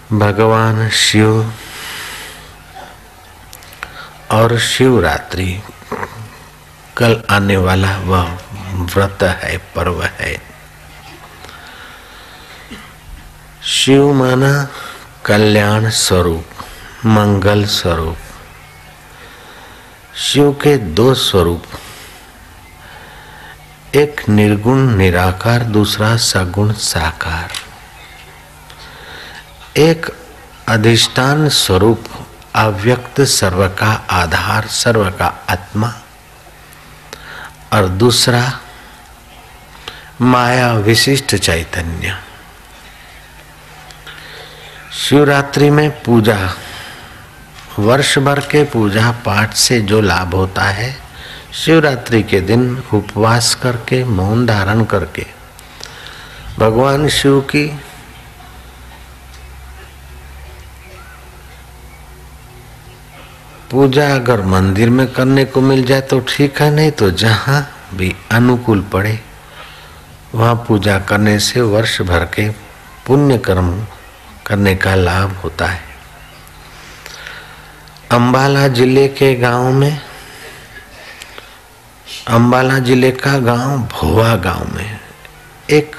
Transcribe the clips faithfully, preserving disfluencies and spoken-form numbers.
भगवान शिव और शिवरात्रि कल आने वाला वह व्रत है, पर्व है। शिव माना कल्याण स्वरूप, मंगल स्वरूप। शिव के दो स्वरूप, एक निर्गुण निराकार, दूसरा सगुण साकार। एक अधिष्ठान स्वरूप अव्यक्त, सर्व का आधार, सर्व का आत्मा, और दूसरा माया विशिष्ट चैतन्य। शिवरात्रि में पूजा, वर्ष भर के पूजा पाठ से जो लाभ होता है, शिवरात्रि के दिन उपवास करके, मौन धारण करके भगवान शिव की पूजा अगर मंदिर में करने को मिल जाए तो ठीक है, नहीं तो जहाँ भी अनुकूल पड़े वहाँ पूजा करने से वर्ष भर के पुण्य कर्म करने का लाभ होता है। अंबाला जिले के गांव में, अंबाला जिले का गांव भोवा गांव में एक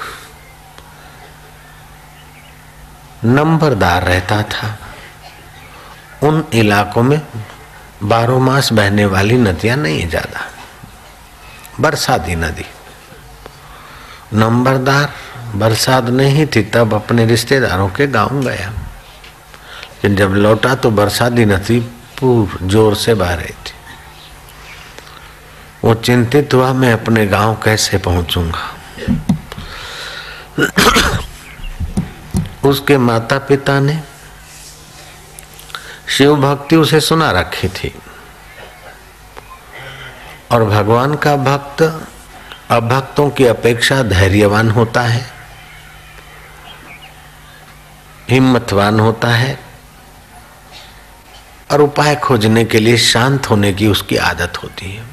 नंबरदार रहता था। उन इलाकों में बारह मास बहने वाली नदियां नहीं है ज्यादा, बरसाती नदी। नंबरदार बरसात नहीं थी तब अपने रिश्तेदारों के गांव गया, लेकिन जब लौटा तो बरसाती नदी पूर जोर से बह रही थी। वो चिंतित हुआ, मैं अपने गांव कैसे पहुंचूंगा। उसके माता पिता ने शिव भक्ति उसे सुना रखी थी, और भगवान का भक्त अभक्तों की अपेक्षा धैर्यवान होता है, हिम्मतवान होता है, और उपाय खोजने के लिए शांत होने की उसकी आदत होती है।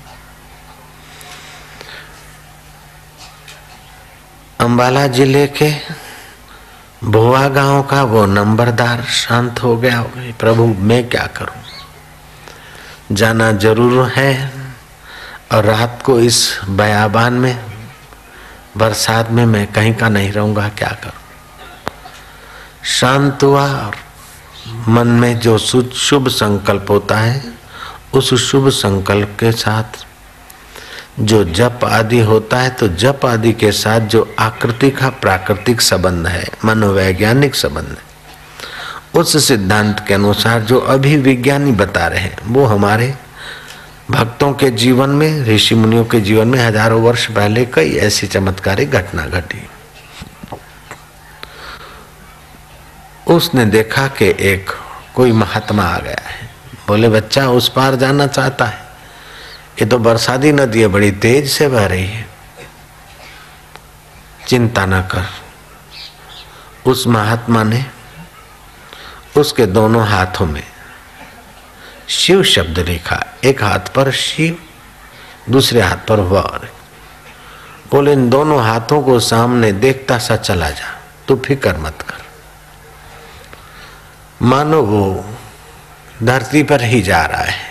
अंबाला जिले के भोवा गांव का वो नंबरदार शांत हो गया। प्रभु मैं क्या करूं, जाना जरूर है, और रात को इस बयाबान में बरसात में मैं कहीं का नहीं रहूंगा, क्या करूं। शांत हुआ और मन में जो शुभ संकल्प होता है, उस शुभ संकल्प के साथ जो जप आदि होता है, तो जप आदि के साथ जो आकृति का प्राकृतिक संबंध है, मनोवैज्ञानिक संबंध है, उस सिद्धांत के अनुसार जो अभी विज्ञानी बता रहे हैं, वो हमारे भक्तों के जीवन में, ऋषि मुनियों के जीवन में हजारों वर्ष पहले कई ऐसी चमत्कारिक घटना घटी। उसने देखा कि एक कोई महात्मा आ गया है। बोले बच्चा उस पार जाना चाहता है, ये तो बरसाती नदी है, बड़ी तेज से बह रही है, चिंता न कर। उस महात्मा ने उसके दोनों हाथों में शिव शब्द लिखा, एक हाथ पर शिव, दूसरे हाथ पर वर। बोले इन दोनों हाथों को सामने देखता सा चला जा, तू फिक्र मत कर। मानो वो धरती पर ही जा रहा है।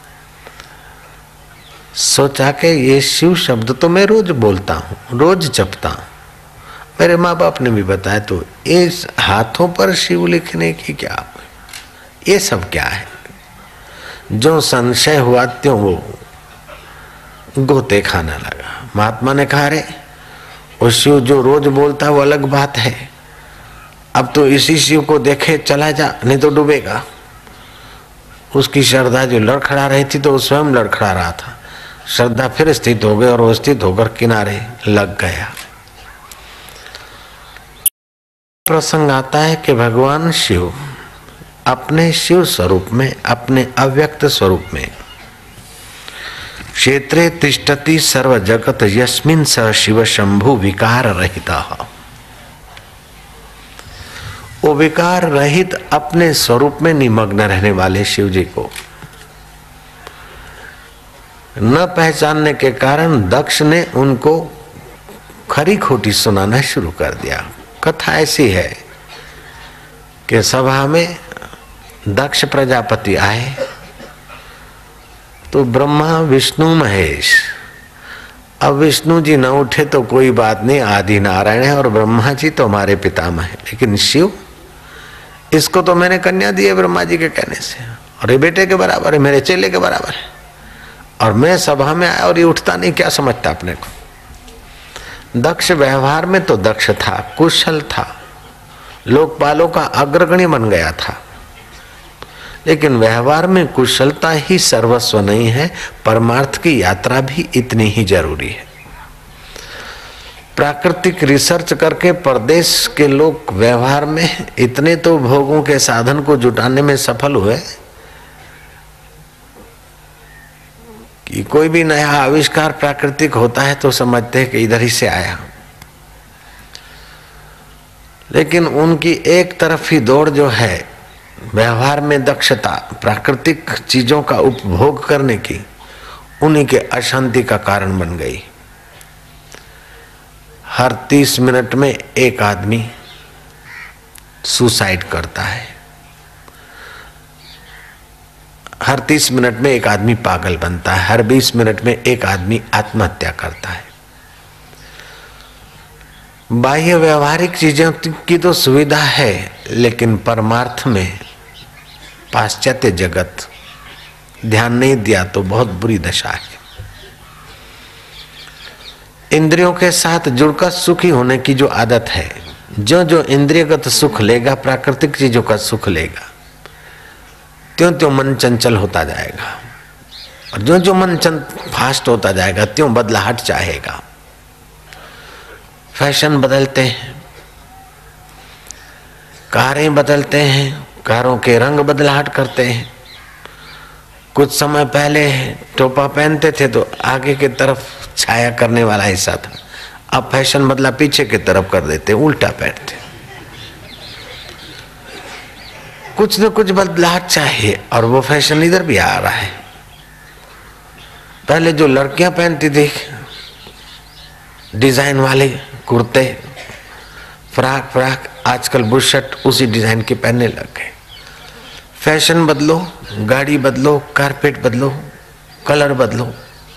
सोचा कि ये शिव शब्द तो मैं रोज बोलता हूँ, रोज जपता हूँ, मेरे माँ बाप ने भी बताया, तो इस हाथों पर शिव लिखने की क्या, ये सब क्या है। जो संशय हुआ त्यों वो गोते खाना लगा। महात्मा ने कहा रे वो शिव जो रोज बोलता वो अलग बात है, अब तो इसी शिव को देखे चला जा, नहीं तो डूबेगा। उसकी श्रद्धा जो लड़खड़ा रही थी तो वो स्वयं लड़खड़ा रहा था। श्रद्धा फिर स्थित हो गई और वो स्थित होकर किनारे लग गया। प्रसंग आता है कि भगवान शिव अपने शिव स्वरूप में, अपने अव्यक्त स्वरूप में, क्षेत्रे तिष्ठति सर्व जगत यस्मिन् स शिव शंभु विकार रहितः। वो विकार रहित अपने स्वरूप में निमग्न रहने वाले शिव जी को न पहचानने के कारण दक्ष ने उनको खरी खोटी सुनाना शुरू कर दिया। कथा ऐसी है कि सभा में दक्ष प्रजापति आए तो ब्रह्मा विष्णु महेश, अब विष्णु जी न उठे तो कोई बात नहीं, आदि नारायण है, और ब्रह्मा जी तो हमारे पितामह है, लेकिन शिव, इसको तो मैंने कन्या दी है ब्रह्मा जी के कहने से, और ये बेटे के बराबर है, मेरे चेले के बराबर है, और मैं सभा में आया और ये उठता नहीं, क्या समझता अपने को। दक्ष व्यवहार में तो दक्ष था, कुशल था, लोकपालों का अग्रगण्य बन गया था, लेकिन व्यवहार में कुशलता ही सर्वस्व नहीं है, परमार्थ की यात्रा भी इतनी ही जरूरी है। प्राकृतिक रिसर्च करके परदेश के लोग व्यवहार में इतने तो भोगों के साधन को जुटाने में सफल हुए कि कोई भी नया आविष्कार प्राकृतिक होता है तो समझते हैं कि इधर ही से आया, लेकिन उनकी एक तरफ ही दौड़ जो है व्यवहार में दक्षता, प्राकृतिक चीजों का उपभोग करने की, उन्हीं के अशांति का कारण बन गई। हर तीस मिनट में एक आदमी सुसाइड करता है, हर तीस मिनट में एक आदमी पागल बनता है, हर बीस मिनट में एक आदमी आत्महत्या करता है। बाह्य व्यवहारिक चीजों की तो सुविधा है, लेकिन परमार्थ में पाश्चात्य जगत ध्यान नहीं दिया तो बहुत बुरी दशा है। इंद्रियों के साथ जुड़कर सुखी होने की जो आदत है, जो जो इंद्रियगत सुख लेगा, प्राकृतिक चीजों का सुख लेगा, त्यों त्यों मन चंचल होता जाएगा, और जो जो मन फास्ट होता जाएगा त्यों बदलाहट चाहेगा। फैशन बदलते हैं, कारें बदलते हैं, कारों के रंग बदलाहट करते हैं। कुछ समय पहले टोपा पहनते थे तो आगे की तरफ छाया करने वाला हिस्सा था, अब फैशन बदला, पीछे की तरफ कर देते, उल्टा पहनते। कुछ न कुछ बदलाहट चाहिए, और वो फैशन इधर भी आ रहा है। पहले जो लड़कियां पहनती थी डिजाइन वाले कुर्ते, फ्राक फ्राक, आजकल बुशर्ट उसी डिजाइन के पहनने लग गए। फैशन बदलो, गाड़ी बदलो, कारपेट बदलो, कलर बदलो,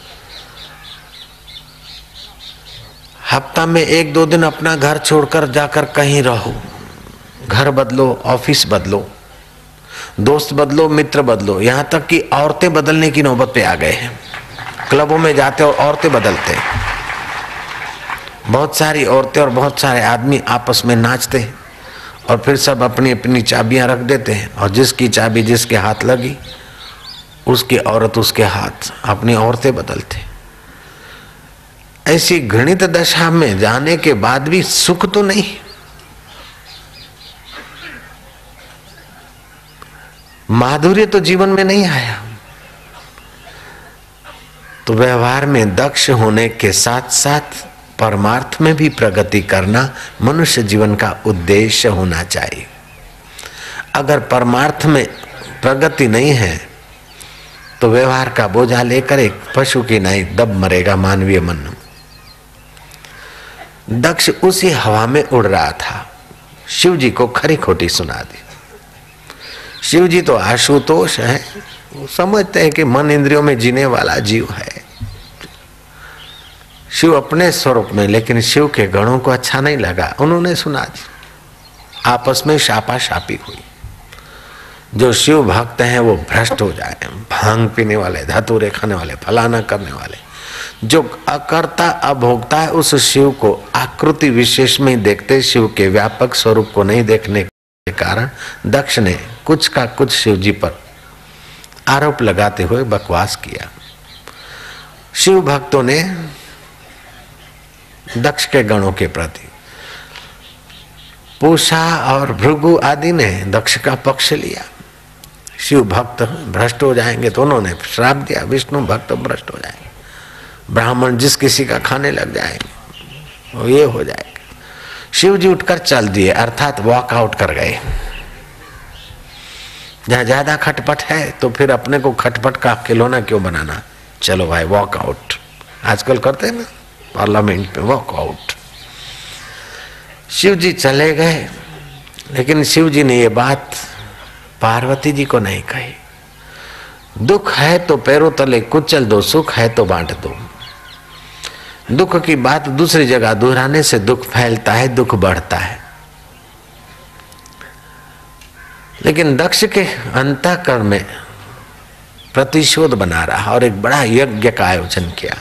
हफ्ता में एक दो दिन अपना घर छोड़कर जाकर कहीं रहो, घर बदलो, ऑफिस बदलो, दोस्त बदलो, मित्र बदलो, यहाँ तक कि औरतें बदलने की नौबत पे आ गए हैं। क्लबों में जाते और औरतें बदलते हैं, बहुत सारी औरतें और बहुत सारे आदमी आपस में नाचते हैं, और फिर सब अपनी अपनी चाबियां रख देते हैं, और जिसकी चाबी जिसके हाथ लगी उसकी औरत उसके हाथ, अपनी औरतें बदलते। ऐसी घृणित दशा में जाने के बाद भी सुख तो नहीं, माधुर्य तो जीवन में नहीं आया। तो व्यवहार में दक्ष होने के साथ साथ परमार्थ में भी प्रगति करना मनुष्य जीवन का उद्देश्य होना चाहिए। अगर परमार्थ में प्रगति नहीं है तो व्यवहार का बोझा लेकर एक पशु की नाई दब मरेगा मानवीय मन। दक्ष उसी हवा में उड़ रहा था, शिव जी को खरी खोटी सुना दी। शिव जी तो आशुतोष है, वो समझते हैं कि मन इंद्रियों में जीने वाला जीव है, शिव अपने स्वरूप में, लेकिन शिव के गणों को अच्छा नहीं लगा, उन्होंने सुना दी। आपस में शापा शापी हुई। जो शिव भक्त हैं वो भ्रष्ट हो जाए, भांग पीने वाले, धतूरे खाने वाले, फलाना करने वाले। जो अकर्ता अभोक्ता है उस शिव को आकृति विशेष में देखते, शिव के व्यापक स्वरूप को नहीं देखने के कारण दक्ष ने कुछ का कुछ शिव जी पर आरोप लगाते हुए बकवास किया। शिव भक्तों ने दक्ष के गणों के प्रति, पूषा और भृगु आदि ने दक्ष का पक्ष लिया। शिव भक्त भ्रष्ट हो जाएंगे तो उन्होंने श्राप दिया, विष्णु भक्त भ्रष्ट हो जाएंगे, ब्राह्मण जिस किसी का खाने लग जाएंगे वो ये हो जाएगा। शिव जी उठकर चल दिए, अर्थात वॉक आउट कर गए। जहाँ ज्यादा खटपट है तो फिर अपने को खटपट का खिलौना क्यों बनाना, चलो भाई वॉक आउट, आजकल करते हैं ना पार्लियामेंट में वॉक आउट। शिव जी चले गए, लेकिन शिव जी ने ये बात पार्वती जी को नहीं कही। दुख है तो पैरों तले कुचल दो, सुख है तो बांट दो। दुख की बात दूसरी जगह दोहराने से दुख फैलता है, दुख बढ़ता है। लेकिन दक्ष के अंतःकरण में प्रतिशोध बना रहा और एक बड़ा यज्ञ का आयोजन किया।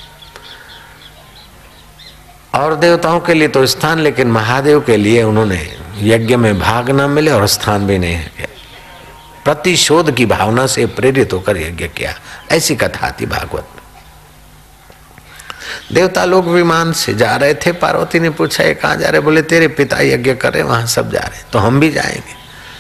और देवताओं के लिए तो स्थान, लेकिन महादेव के लिए उन्होंने यज्ञ में भाग न मिले और स्थान भी नहीं है। प्रतिशोध की भावना से प्रेरित होकर यज्ञ किया, ऐसी कथा थी भागवत में। देवता लोग विमान से जा रहे थे। पार्वती ने पूछा ये कहाँ जा रहे? बोले तेरे पिता यज्ञ कर रहे, वहां सब जा रहे, तो हम भी जाएंगे।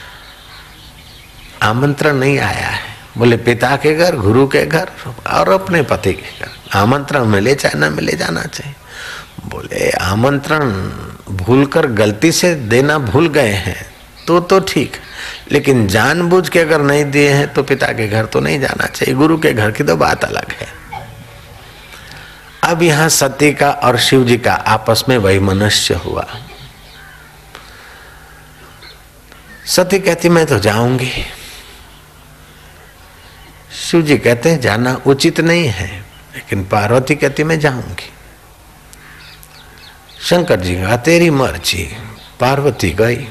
आमंत्रण नहीं आया है। बोले पिता के घर, गुरु के घर और अपने पति के घर आमंत्रण मिले चाहे न मिले जाना चाहिए। बोले आमंत्रण भूलकर गलती से देना भूल गए हैं तो तो ठीक, लेकिन जानबूझ के अगर नहीं दिए हैं तो पिता के घर तो नहीं जाना चाहिए। गुरु के घर की तो बात अलग है। अब यहाँ सती का और शिव जी का आपस में वैमनस्य हुआ। सती कहती मैं तो जाऊंगी, शिव जी कहते हैं जाना उचित नहीं है, लेकिन पार्वती कहती मैं जाऊंगी। शंकर जी कहा तेरी मर्जी। पार्वती गई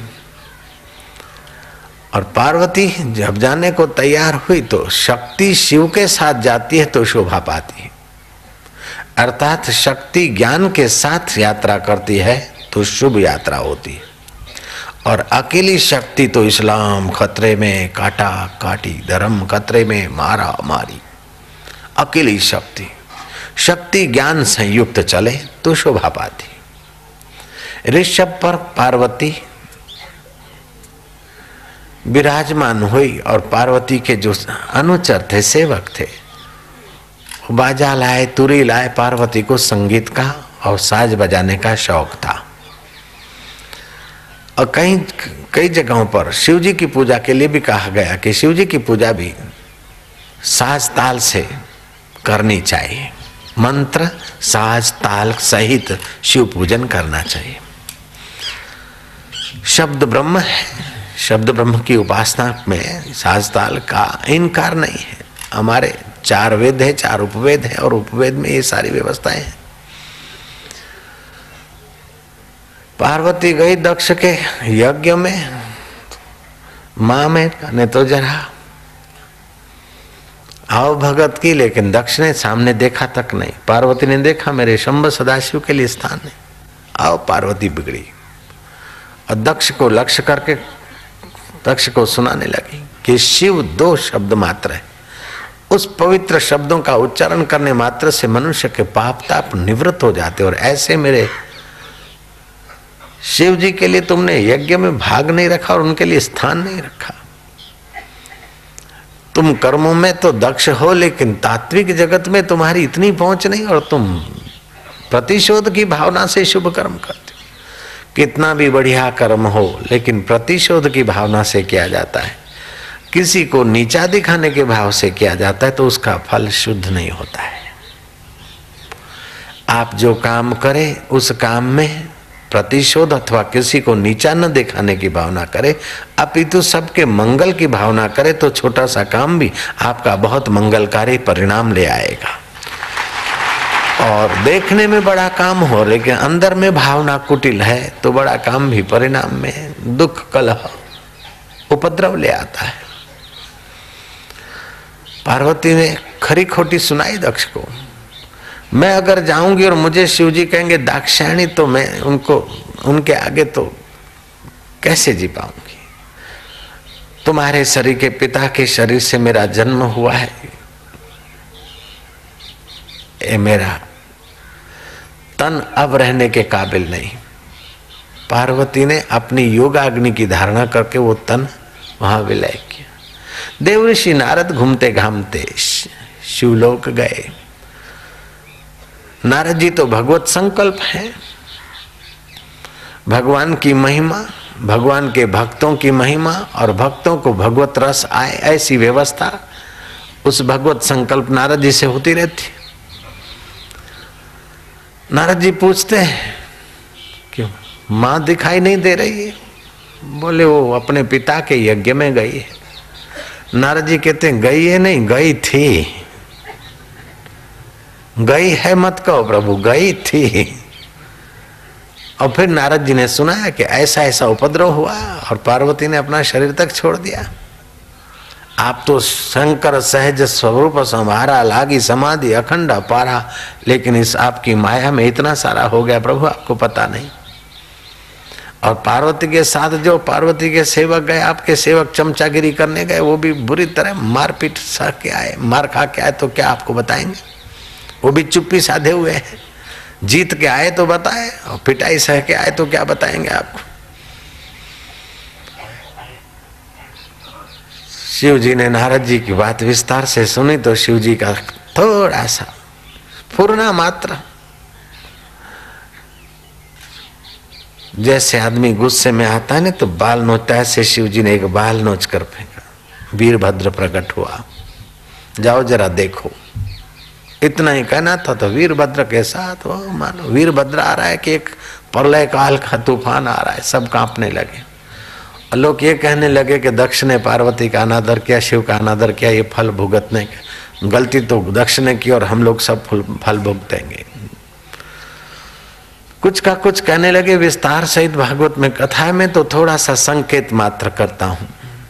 और पार्वती जब जाने को तैयार हुई तो शक्ति शिव के साथ जाती है तो शोभा पाती है, अर्थात शक्ति ज्ञान के साथ यात्रा करती है तो शुभ यात्रा होती है। और अकेली शक्ति तो इस्लाम खतरे में, काटा काटी, धर्म खतरे में, मारा मारी। अकेली शक्ति शक्ति ज्ञान संयुक्त चले तो शोभा पाती। ऋषभ पर पार्वती विराजमान हुई और पार्वती के जो अनुचर थे, सेवक थे, बाजा लाए, तुरी लाए। पार्वती को संगीत का और साज बजाने का शौक था। और कई कई जगहों पर शिव जी की पूजा के लिए भी कहा गया कि शिव जी की पूजा भी साज ताल से करनी चाहिए। मंत्र साज ताल सहित शिव पूजन करना चाहिए। शब्द ब्रह्म है, शब्द ब्रह्म की उपासना में साज ताल का इनकार नहीं है। हमारे चार वेद है, चार उपवेद है और उपवेद में ये सारी व्यवस्थाएं हैं। पार्वती गई दक्ष के यज्ञ में, मां में ने तो जरा आओ भगत की, लेकिन दक्ष ने सामने देखा तक नहीं। पार्वती ने देखा मेरे शंभ सदाशिव के लिए स्थान नहीं। आओ पार्वती बिगड़ी और दक्ष को लक्ष्य करके दक्ष को सुनाने लगी कि शिव दो शब्द मात्र है। उस पवित्र शब्दों का उच्चारण करने मात्र से मनुष्य के पाप ताप निवृत्त हो जाते। और ऐसे मेरे शिव जी के लिए तुमने यज्ञ में भाग नहीं रखा और उनके लिए स्थान नहीं रखा। तुम कर्मों में तो दक्ष हो, लेकिन तात्विक जगत में तुम्हारी इतनी पहुंच नहीं और तुम प्रतिशोध की भावना से शुभ कर्म करते हो। कितना भी बढ़िया कर्म हो, लेकिन प्रतिशोध की भावना से किया जाता है, किसी को नीचा दिखाने के भाव से किया जाता है तो उसका फल शुद्ध नहीं होता है। आप जो काम करें उस काम में प्रतिशोध अथवा किसी को नीचा न दिखाने की भावना करे, अपितु सबके मंगल की भावना करे तो छोटा सा काम भी आपका बहुत मंगलकारी परिणाम ले आएगा। और देखने में बड़ा काम हो लेकिन अंदर में भावना कुटिल है तो बड़ा काम भी परिणाम में दुख कलह उपद्रव ले आता है। पार्वती ने खरी खोटी सुनाई दक्ष को। मैं अगर जाऊंगी और मुझे शिवजी कहेंगे दाक्षायणी, तो मैं उनको उनके आगे तो कैसे जी पाऊंगी। तुम्हारे शरीर के पिता के शरीर से मेरा जन्म हुआ है, ये मेरा तन अब रहने के काबिल नहीं। पार्वती ने अपनी योगाग्नि की धारणा करके वो तन वहां विलय किया। देवऋषि नारद घूमते घामते शिवलोक गए। नारद जी तो भगवत संकल्प है, भगवान की महिमा, भगवान के भक्तों की महिमा और भक्तों को भगवत रस आए ऐसी व्यवस्था उस भगवत संकल्प नारद जी से होती रहती। नारद जी पूछते हैं क्यों मां दिखाई नहीं दे रही है? बोले वो अपने पिता के यज्ञ में गई है। नारद जी कहते हैं गई है नहीं, गई थी। गई है मत कहो प्रभु, गई थी। और फिर नारद जी ने सुना है कि ऐसा ऐसा उपद्रव हुआ और पार्वती ने अपना शरीर तक छोड़ दिया। आप तो शंकर सहज स्वरूप संभारा, लागी समाधि अखंड पारा, लेकिन इस आपकी माया में इतना सारा हो गया प्रभु, आपको पता नहीं। और पार्वती के साथ जो पार्वती के सेवक गए, आपके सेवक चमचागिरी करने गए, वो भी बुरी तरह मारपीट सह के आए, मार खा के आए, तो क्या आपको बताएंगे? वो भी चुप्पी साधे हुए हैं। जीत के आए तो बताए, और पिटाई सह के आए तो क्या बताएंगे आपको? शिव जी ने नारद जी की बात विस्तार से सुनी तो शिव जी का थोड़ा सा फुरना मात्र, जैसे आदमी गुस्से में आता है ना तो बाल नोचता है, ऐसे शिव जी ने एक बाल नोच कर फेंका। वीरभद्र प्रकट हुआ, जाओ जरा देखो। इतना ही कहना था तो वीरभद्र के साथ वो मानो वीरभद्र आ रहा है कि एक प्रलय काल का तूफान आ रहा है, सब कांपने लगे। और लोग ये कहने लगे कि दक्ष ने पार्वती का अनादर किया, शिव का अनादर किया, ये फल भुगतने का, गलती तो दक्ष ने की और हम लोग सब फल भुगतेंगे। कुछ का कुछ कहने लगे। विस्तार सहित भागवत में कथा में तो थोड़ा सा संकेत मात्र करता हूं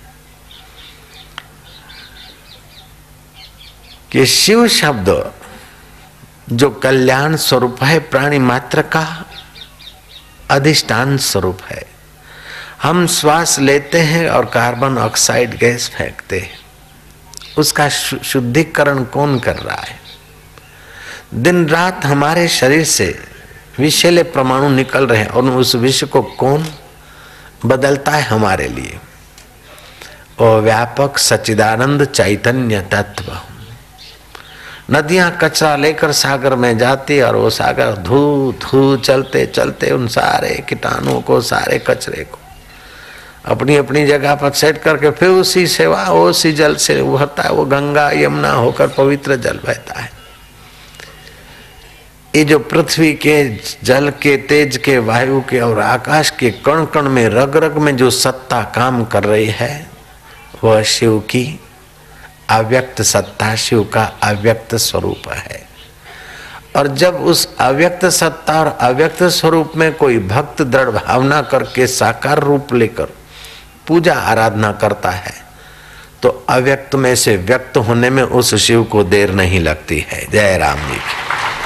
कि शिव शब्द जो कल्याण स्वरूप है, प्राणी मात्र का अधिष्ठान स्वरूप है। हम श्वास लेते हैं और कार्बन ऑक्साइड गैस फेंकते हैं, उसका शुद्धिकरण कौन कर रहा है? दिन रात हमारे शरीर से विषैले परमाणु निकल रहे हैं और उस विष को कौन बदलता है हमारे लिए? ओ व्यापक सच्चिदानंद चैतन्य तत्व। नदियां कचरा लेकर सागर में जाती और वो सागर धू धू चलते चलते उन सारे कीटाणुओं को, सारे कचरे को अपनी अपनी जगह पर सेट करके फिर उसी सेवा उसी जल से उभरता है। वो गंगा यमुना होकर पवित्र जल बहता है। ये जो पृथ्वी के, जल के, तेज के, वायु के और आकाश के कण कण में, रग रग में जो सत्ता काम कर रही है, वह शिव की अव्यक्त सत्ता, शिव का अव्यक्त स्वरूप है। और जब उस अव्यक्त सत्ता और अव्यक्त स्वरूप में कोई भक्त दृढ़ भावना करके साकार रूप लेकर पूजा आराधना करता है तो अव्यक्त में से व्यक्त होने में उस शिव को देर नहीं लगती है। जय राम जी की।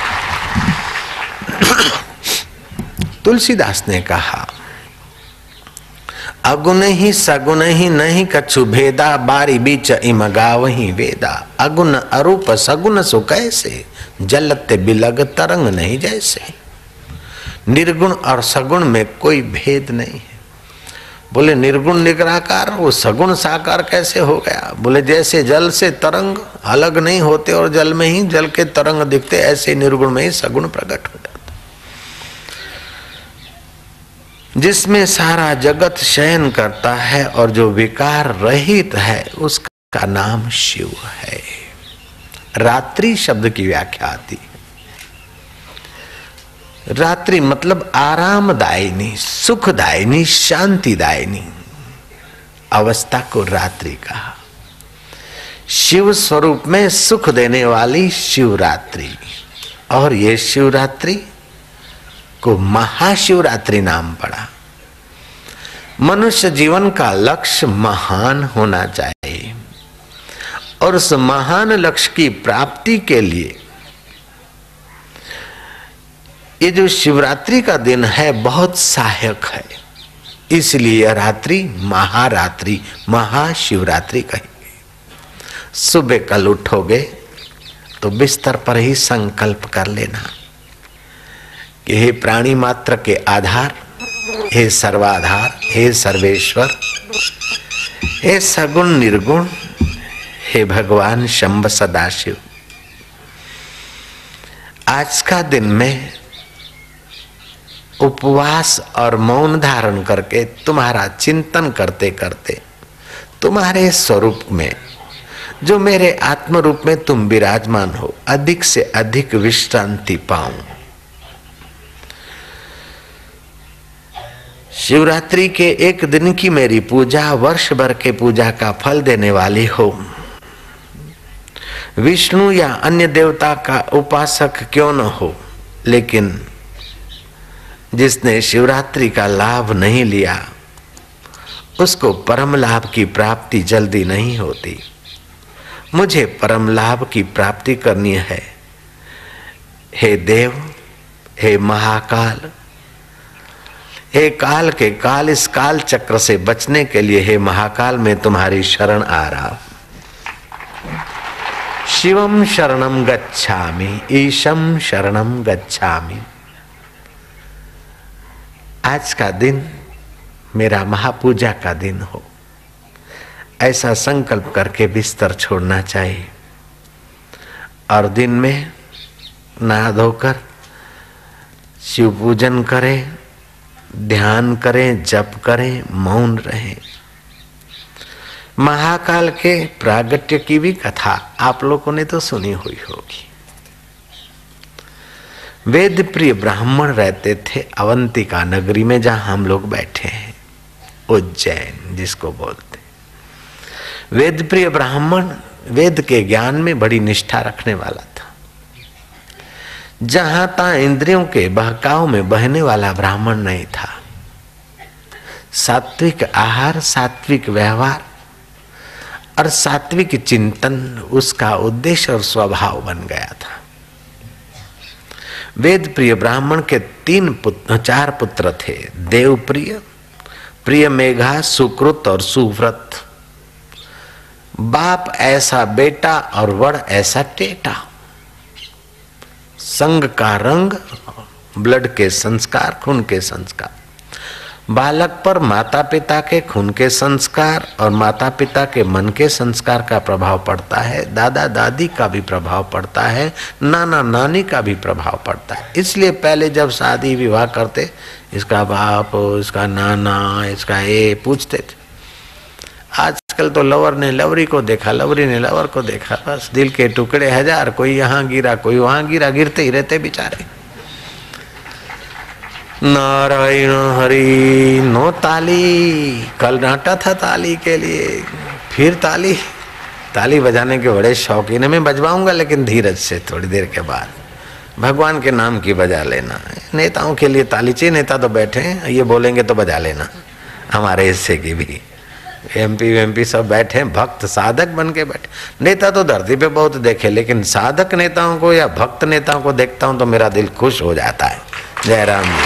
तुलसीदास ने कहा, अगुण ही सगुण ही नहीं कछु भेदा, बारी बीच इम गावहि वेदा। अगुण अरूप सगुण सो कैसे, जलते बिलग तरंग नहीं जैसे। निर्गुण और सगुण में कोई भेद नहीं है। बोले निर्गुण निराकार, वो सगुण साकार कैसे हो गया? बोले जैसे जल से तरंग अलग नहीं होते और जल में ही जल के तरंग दिखते, ऐसे निर्गुण में ही सगुण प्रकट हो जाता। जिसमें सारा जगत शयन करता है और जो विकार रहित है उसका नाम शिव है। रात्रि शब्द की व्याख्या आती है। रात्रि मतलब आरामदायिनी, सुखदायिनी, शांतिदायिनी अवस्था को रात्रि कहा। शिव स्वरूप में सुख देने वाली शिवरात्रि, और ये शिवरात्रि को महाशिवरात्रि नाम पड़ा। मनुष्य जीवन का लक्ष्य महान होना चाहिए और उस महान लक्ष्य की प्राप्ति के लिए ये जो शिवरात्रि का दिन है बहुत सहायक है। इसलिए यह रात्रि महारात्रि, महाशिवरात्रि कहेंगे। सुबह कल उठोगे तो बिस्तर पर ही संकल्प कर लेना कि हे प्राणी मात्र के आधार, हे सर्वाधार, हे सर्वेश्वर, हे सगुण निर्गुण, हे भगवान शंभ सदाशिव, आज का दिन में उपवास और मौन धारण करके तुम्हारा चिंतन करते करते तुम्हारे स्वरूप में, जो मेरे आत्म रूप में तुम विराजमान हो, अधिक से अधिक विश्रांति पाऊं। शिवरात्रि के एक दिन की मेरी पूजा वर्ष भर के पूजा का फल देने वाली हो। विष्णु या अन्य देवता का उपासक क्यों न हो, लेकिन जिसने शिवरात्रि का लाभ नहीं लिया उसको परम लाभ की प्राप्ति जल्दी नहीं होती। मुझे परम लाभ की प्राप्ति करनी है। हे देव, हे महाकाल, हे काल के काल, इस काल चक्र से बचने के लिए हे महाकाल मैं तुम्हारी शरण आ रहा हूं। शिवम शरणम गच्छामि, ईशम शरणम गच्छामि। आज का दिन मेरा महापूजा का दिन हो, ऐसा संकल्प करके बिस्तर छोड़ना चाहिए और दिन में नहा धोकर शिव पूजन करें, ध्यान करें, जप करें, मौन रहें। महाकाल के प्रागट्य की भी कथा आप लोगों ने तो सुनी हुई होगी। वेद प्रिय ब्राह्मण रहते थे अवंतिका नगरी में, जहां हम लोग बैठे हैं, उज्जैन जिसको बोलते। वेद प्रिय ब्राह्मण वेद के ज्ञान में बड़ी निष्ठा रखने वाला था। जहां तहां इंद्रियों के बहकाव में बहने वाला ब्राह्मण नहीं था। सात्विक आहार, सात्विक व्यवहार और सात्विक चिंतन उसका उद्देश्य और स्वभाव बन गया था। वेद प्रिय ब्राह्मण के तीन पुत्र, चार पुत्र थे। देवप्रिय, प्रिय मेघा, सुकृत और सुव्रत। बाप ऐसा बेटा और वड़ ऐसा टेटा। संग का रंग, ब्लड के संस्कार, खून के संस्कार। बालक पर माता पिता के खून के संस्कार और माता पिता के मन के संस्कार का प्रभाव पड़ता है। दादा दादी का भी प्रभाव पड़ता है, नाना नानी का भी प्रभाव पड़ता है। इसलिए पहले जब शादी विवाह करते, इसका बाप, इसका नाना, इसका ये पूछते थे। आजकल तो लवर ने लवरी को देखा, लवरी ने लवर को देखा, बस दिल के टुकड़े हजार, कोई यहाँ गिरा, कोई वहां गिरा, गिरते ही रहते बेचारे। नारायण हरि। नो ताली, कल डांटा था ताली के लिए, फिर ताली। ताली बजाने के बड़े शौकीन है, मैं बजवाऊंगा लेकिन धीरज से, थोड़ी देर के बाद। भगवान के नाम की बजा लेना। नेताओं के लिए ताली चाहिए, नेता तो बैठे हैं, ये बोलेंगे तो बजा लेना। हमारे हिस्से की भी एमपी एमपी सब बैठे, भक्त साधक बन के बैठे। नेता तो धरती पे बहुत देखे, लेकिन साधक नेताओं को या भक्त नेताओं को देखता हूं तो मेरा दिल खुश हो जाता है। जयराम जी।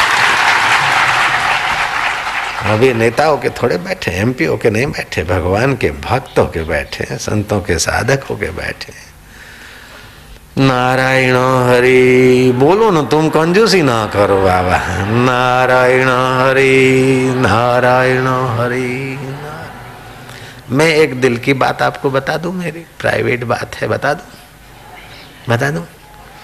अभी नेताओं के थोड़े बैठे, एमपी के नहीं बैठे, भगवान के भक्तों के बैठे, संतों के साधकों के बैठे। नारायण हरि। बोलो ना, तुम कंजूसी ना करो बाबा। नारायण हरि, नारायण हरि। मैं एक दिल की बात आपको बता दूं, मेरी प्राइवेट बात है, बता दूं बता दूं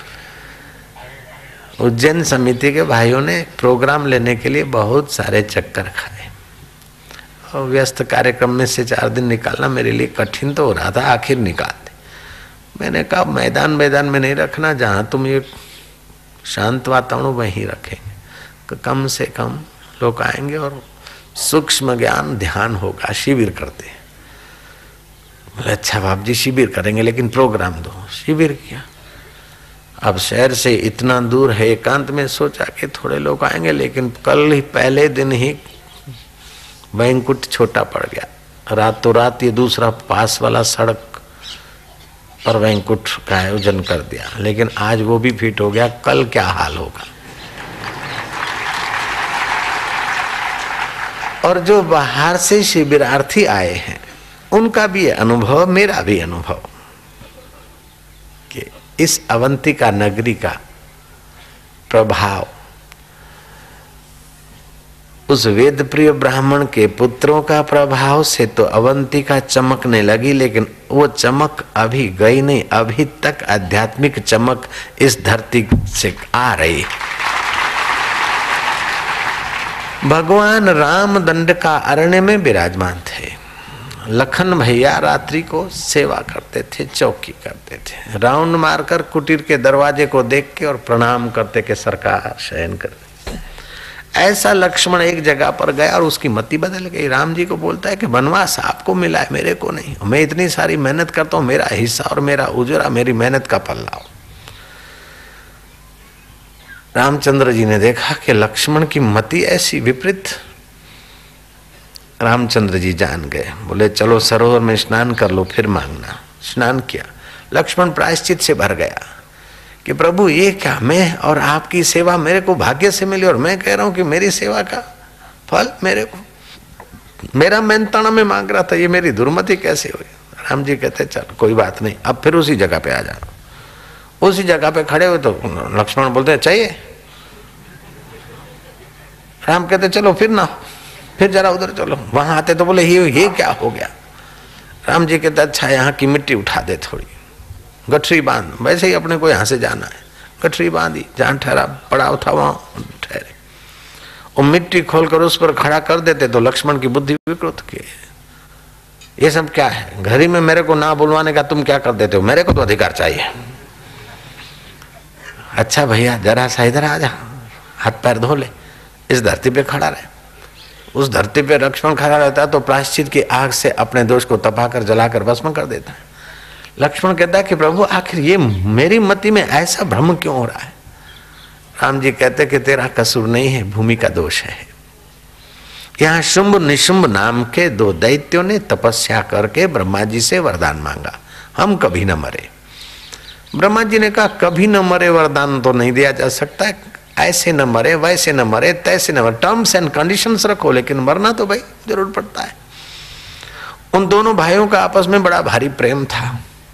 उज्जैन समिति के भाइयों ने प्रोग्राम लेने के लिए बहुत सारे चक्कर खाए और व्यस्त कार्यक्रम में से चार दिन निकालना मेरे लिए कठिन तो हो रहा था, आखिर निकालते। मैंने कहा मैदान मैदान में नहीं रखना, जहाँ तुम ये शांत वातावरण वहीं रखेंगे, कम से कम लोग आएंगे और सूक्ष्म ज्ञान ध्यान होगा। शिविर करते। बोले अच्छा बाप जी शिविर करेंगे, लेकिन प्रोग्राम दो। शिविर किया। अब शहर से इतना दूर है, एकांत में सोचा कि थोड़े लोग आएंगे, लेकिन कल ही पहले दिन ही बैंकुट छोटा पड़ गया। रातों रात ये दूसरा पास वाला सड़क पर बैंकुट का आयोजन कर दिया, लेकिन आज वो भी फिट हो गया। कल क्या हाल होगा। और जो बाहर से शिविरार्थी आए हैं उनका भी अनुभव, मेरा भी अनुभव कि इस अवंतिका नगरी का प्रभाव उस वेद प्रिय ब्राह्मण के पुत्रों का प्रभाव से तो अवंतिका चमकने लगी, लेकिन वो चमक अभी गई नहीं। अभी तक आध्यात्मिक चमक इस धरती से आ रही। भगवान राम दंड का अरण्य में विराजमान थे। लखन भैया रात्रि को सेवा करते थे, चौकी करते थे। राउंड मारकर कुटीर के दरवाजे को देख के और प्रणाम करते के सरकार शयन करते। ऐसा लक्ष्मण एक जगह पर गया और उसकी मति बदल गई। राम जी को बोलता है कि वनवास आपको मिला है, मेरे को नहीं। मैं इतनी सारी मेहनत करता हूं, मेरा हिस्सा और मेरा उजरा मेरी मेहनत का फल लाओ। रामचंद्र जी ने देखा कि लक्ष्मण की मति ऐसी विपरीत। रामचंद्र जी जान गए, बोले चलो सरोवर में स्नान कर लो फिर मांगना। स्नान किया, लक्ष्मण प्रायश्चित से भर गया कि प्रभु ये क्या, मैं और आपकी सेवा मेरे को भाग्य से मिली और मैं कह रहा हूं कि मेरी सेवा का फल मेरे को, मेरा मेहनताना में मांग रहा था, ये मेरी दुर्मति कैसे हुई। राम जी कहते चल कोई बात नहीं, अब फिर उसी जगह पे आ जाओ। उसी जगह पे खड़े हुए तो लक्ष्मण बोलते चाहिए। राम कहते चलो फिर ना, फिर जरा उधर चलो। वहां आते तो बोले ये ये क्या हो गया। राम जी कहते अच्छा यहाँ की मिट्टी उठा दे थोड़ी, गठरी बांध। वैसे ही अपने को यहाँ से जाना है, गठरी बांधी, जहाँ ठहरा पड़ाव था वहां ठहरे। और मिट्टी खोलकर उस पर खड़ा कर देते तो लक्ष्मण की बुद्धि विकृत की, ये सब क्या है, घर ही में मेरे को ना बुलवाने का तुम क्या कर देते हो, मेरे को तो अधिकार चाहिए। अच्छा भैया जरा सा इधर आ जा, हाथ पैर धो ले, इस धरती पे खड़ा रहे। उस धरती पे लक्ष्मण खड़ा रहता है तो प्रायश्चित की आग से अपने दोष को तपाकर जलाकर भस्म कर देता है। लक्ष्मण कहता है कि प्रभु आखिर ये मेरी मति में ऐसा भ्रम क्यों हो रहा है। राम जी कहते कि तेरा कसूर नहीं है, भूमि का दोष है। यहाँ शुंभ निशुंभ नाम के दो दैत्यों ने तपस्या करके ब्रह्मा जी से वरदान मांगा, हम कभी न मरे। ब्रह्मा जी ने कहा कभी न मरे वरदान तो नहीं दिया जा सकता है, ऐसे न मरे वैसे न मरे तैसे न मरे, टर्म्स एंड कंडीशंस रखो, लेकिन मरना तो भाई जरूर पड़ता है। उन दोनों भाइयों का आपस में बड़ा भारी प्रेम था।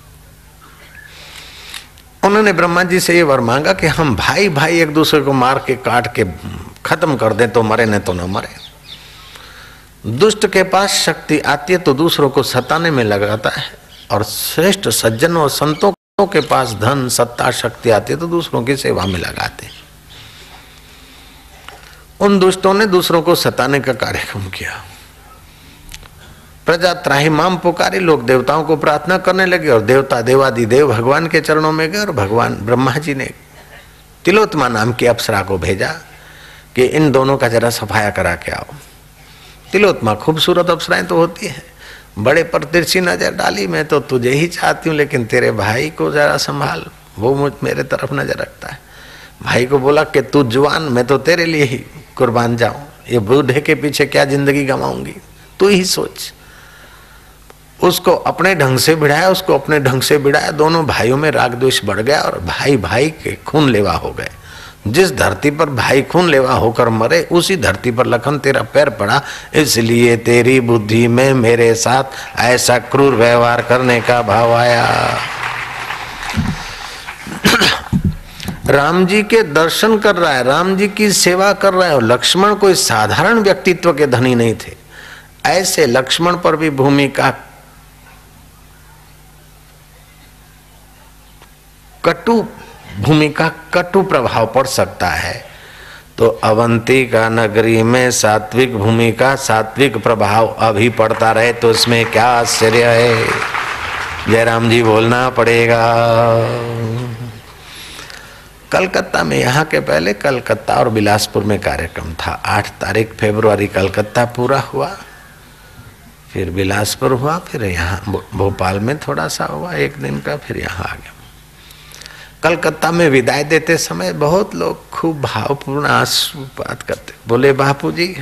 उन्होंने ब्रह्मा जी से ये वर मांगा कि हम भाई भाई एक दूसरे को मार के काट के खत्म कर दें तो मरे, न तो न मरे। दुष्ट के पास शक्ति आती है तो दूसरों को सताने में लगाता है, और श्रेष्ठ सज्जन और संतों के पास धन सत्ता शक्ति आती है तो दूसरों की सेवा में लगाते हैं। उन दुष्टों ने दूसरों को सताने का कार्यक्रम किया। प्रजा त्राहिमाम पुकारी, लोग देवताओं को प्रार्थना करने लगे और देवता देवादि देव भगवान के चरणों में गए। और भगवान ब्रह्मा जी ने तिलोत्तमा नाम की अप्सरा को भेजा कि इन दोनों का जरा सफाया करा के आओ। तिलोत्तमा खूबसूरत अप्सराएं तो होती है, बड़े पर तिरछी नजर डाली, मैं तो तुझे ही चाहती हूँ लेकिन तेरे भाई को जरा संभाल, वो मुझ मेरे तरफ नजर रखता है। भाई को बोला कि तू जवान, मैं तो तेरे लिए ही कुर्बान जाऊं, ये बूढ़े के पीछे क्या जिंदगी गंवाऊंगी, तू ही सोच। उसको अपने ढंग से भिड़ाया, उसको अपने ढंग से भिड़ाया। दोनों भाइयों में राग द्वेष बढ़ गया और भाई भाई के खून लेवा हो गए। जिस धरती पर भाई खून लेवा होकर मरे उसी धरती पर लखन तेरा पैर पड़ा, इसलिए तेरी बुद्धि में मेरे साथ ऐसा क्रूर व्यवहार करने का भाव आया। राम जी के दर्शन कर रहा है, राम जी की सेवा कर रहा है, और लक्ष्मण कोई साधारण व्यक्तित्व के धनी नहीं थे। ऐसे लक्ष्मण पर भी भूमि का कटु भूमि का कटु प्रभाव पड़ सकता है, तो अवंती का नगरी में सात्विक भूमि का सात्विक प्रभाव अभी पड़ता रहे तो इसमें क्या आश्चर्य है। जयराम जी बोलना पड़ेगा। कलकत्ता में, यहाँ के पहले कलकत्ता और बिलासपुर में कार्यक्रम था। आठ तारीख फरवरी कलकत्ता पूरा हुआ, फिर बिलासपुर हुआ, फिर यहाँ भोपाल में थोड़ा सा हुआ एक दिन का, फिर यहाँ आ गया। कलकत्ता में विदाई देते समय बहुत लोग खूब भावपूर्ण आशीर्वाद करते, बोले बापू जी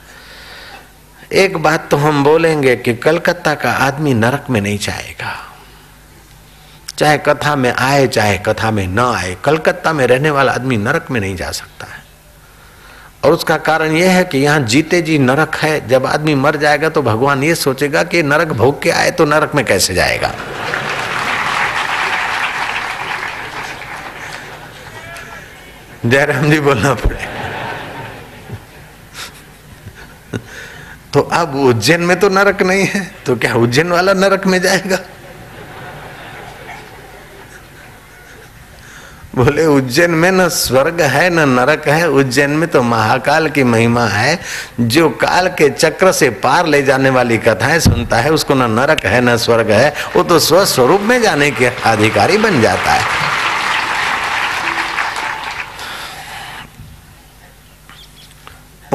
एक बात तो हम बोलेंगे कि कलकत्ता का आदमी नरक में नहीं जाएगा, चाहे कथा में आए चाहे कथा में न आए, कलकत्ता में रहने वाला आदमी नरक में नहीं जा सकता है। और उसका कारण यह है कि यहाँ जीते जी नरक है, जब आदमी मर जाएगा तो भगवान ये सोचेगा कि नरक भोग के आए तो नरक में कैसे जाएगा। जयराम जी बोलना पड़े। तो अब उज्जैन में तो नरक नहीं है, तो क्या उज्जैन वाला नरक में जाएगा? बोले उज्जैन में न स्वर्ग है न नरक है, उज्जैन में तो महाकाल की महिमा है। जो काल के चक्र से पार ले जाने वाली कथाएं सुनता है उसको न नरक है न स्वर्ग है, वो तो स्वस्वरूप में जाने के अधिकारी बन जाता है।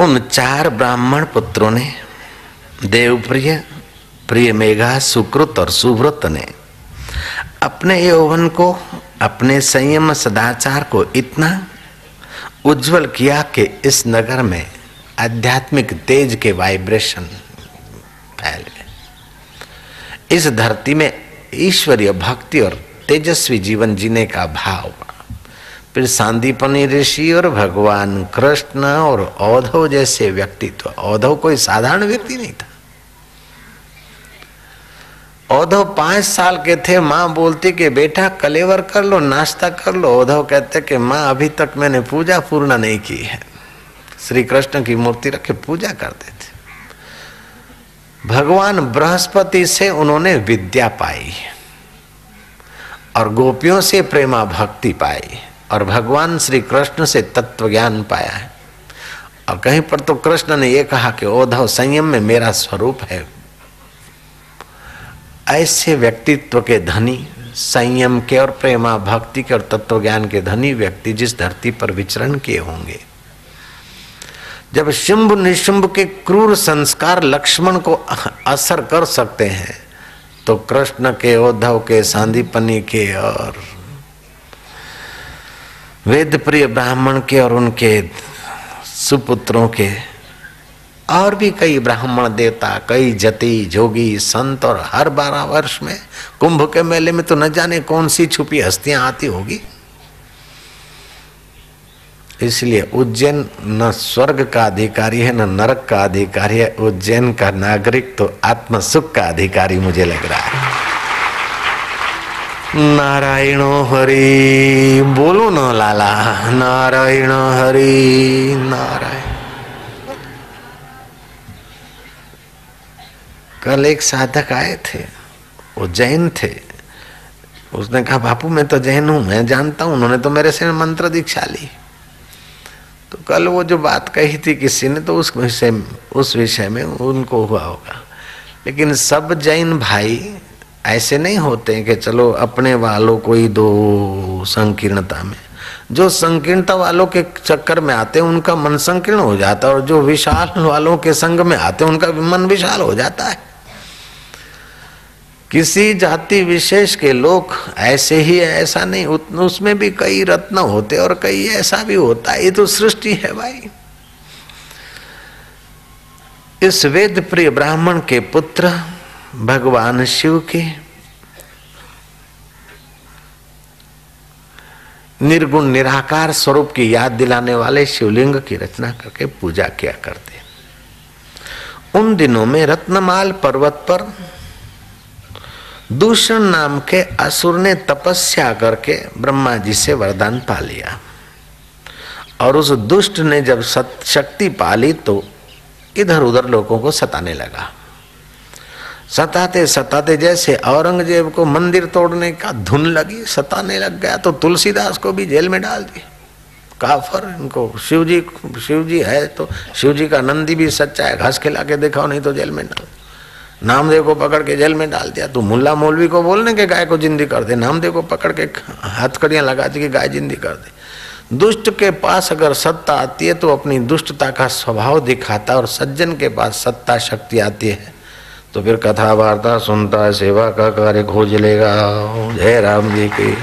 उन चार ब्राह्मण पुत्रों ने, देवप्रिय, प्रिय मेघा, सुकृत और सुव्रत ने अपने यौवन को, अपने संयम सदाचार को इतना उज्जवल किया कि इस नगर में आध्यात्मिक तेज के वाइब्रेशन फैल गए। इस धरती में ईश्वरीय भक्ति और तेजस्वी जीवन जीने का भाव। फिर सांदीपनी ऋषि और भगवान कृष्ण और औधव जैसे व्यक्तित्व। औधव कोई साधारण व्यक्ति नहीं था। औधव पांच साल के थे, माँ बोलती कि बेटा कलेवर कर लो, नाश्ता कर लो। औधव कहते कि माँ अभी तक मैंने पूजा पूर्ण नहीं की है। श्री कृष्ण की मूर्ति रखे पूजा करते थे। भगवान बृहस्पति से उन्होंने विद्या पाई और गोपियों से प्रेमा भक्ति पाई और भगवान श्री कृष्ण से तत्व ज्ञान पाया है। और कहीं पर तो कृष्ण ने यह कहा कि औधव संयम में मेरा स्वरूप है। ऐसे व्यक्तित्व के धनी, संयम के और प्रेमा भक्ति के और तत्व ज्ञान के धनी व्यक्ति जिस धरती पर विचरण किए होंगे, जब शुंभ निशुंभ के क्रूर संस्कार लक्ष्मण को असर कर सकते हैं, तो कृष्ण के, उद्धव के, सांदीपनी के और वेद प्रिय ब्राह्मण के और उनके सुपुत्रों के और भी कई ब्राह्मण देवता, कई जति, जोगी, संत और हर बारह वर्ष में कुंभ के मेले में तो न जाने कौन सी छुपी हस्तियां आती होगी। इसलिए उज्जैन न स्वर्ग का अधिकारी है न नरक का अधिकारी है। उज्जैन का नागरिक तो आत्म सुख का अधिकारी मुझे लग रहा है। नारायणो हरि बोलो न लाला, नारायण हरि नारायण। कल एक साधक आए थे, वो जैन थे। उसने कहा बापू मैं तो जैन हूं, मैं जानता हूं, उन्होंने तो मेरे से मंत्र दीक्षा ली। तो कल वो जो बात कही थी किसी ने, तो उस विषय उस विषय में उनको हुआ होगा। लेकिन सब जैन भाई ऐसे नहीं होते हैं कि चलो अपने वालों को ही दो संकीर्णता में। जो संकीर्णता वालों के चक्कर में आते हैं उनका मन संकीर्ण हो जाता है, और जो विशाल वालों के संग में आते हैं उनका मन विशाल हो जाता है। किसी जाति विशेष के लोग ऐसे ही है ऐसा नहीं, उसमें भी कई रत्न होते और कई ऐसा भी होता है। ये तो सृष्टि है भाई। इस वेद प्रिय ब्राह्मण के पुत्र भगवान शिव के निर्गुण निराकार स्वरूप की याद दिलाने वाले शिवलिंग की रचना करके पूजा किया करते। उन दिनों में रत्नमाल पर्वत पर दूषण नाम के असुर ने तपस्या करके ब्रह्मा जी से वरदान पा लिया, और उस दुष्ट ने जब शक्ति पाली तो इधर उधर लोगों को सताने लगा। सताते सताते जैसे औरंगजेब को मंदिर तोड़ने का धुन लगी, सताने लग गया, तो तुलसीदास को भी जेल में डाल दिया। काफर इनको शिवजी शिवजी है तो शिवजी का नंदी भी सच्चा है, घास खिला के दिखाओ नहीं तो जेल में डाल। नामदेव को पकड़ के जेल में डाल दिया। तो मुल्ला मौलवी को बोलने के गाय को जिंदी कर दे, नामदेव को पकड़ के हथकड़ियां लगा दी कि गाय जिंदी कर दे। दुष्ट के पास अगर सत्ता आती है तो अपनी दुष्टता का स्वभाव दिखाता, और सज्जन के पास सत्ता शक्ति आती है तो फिर कथा वार्ता सुनता है, सेवा का कार्य खोज लेगा। जय राम जी की।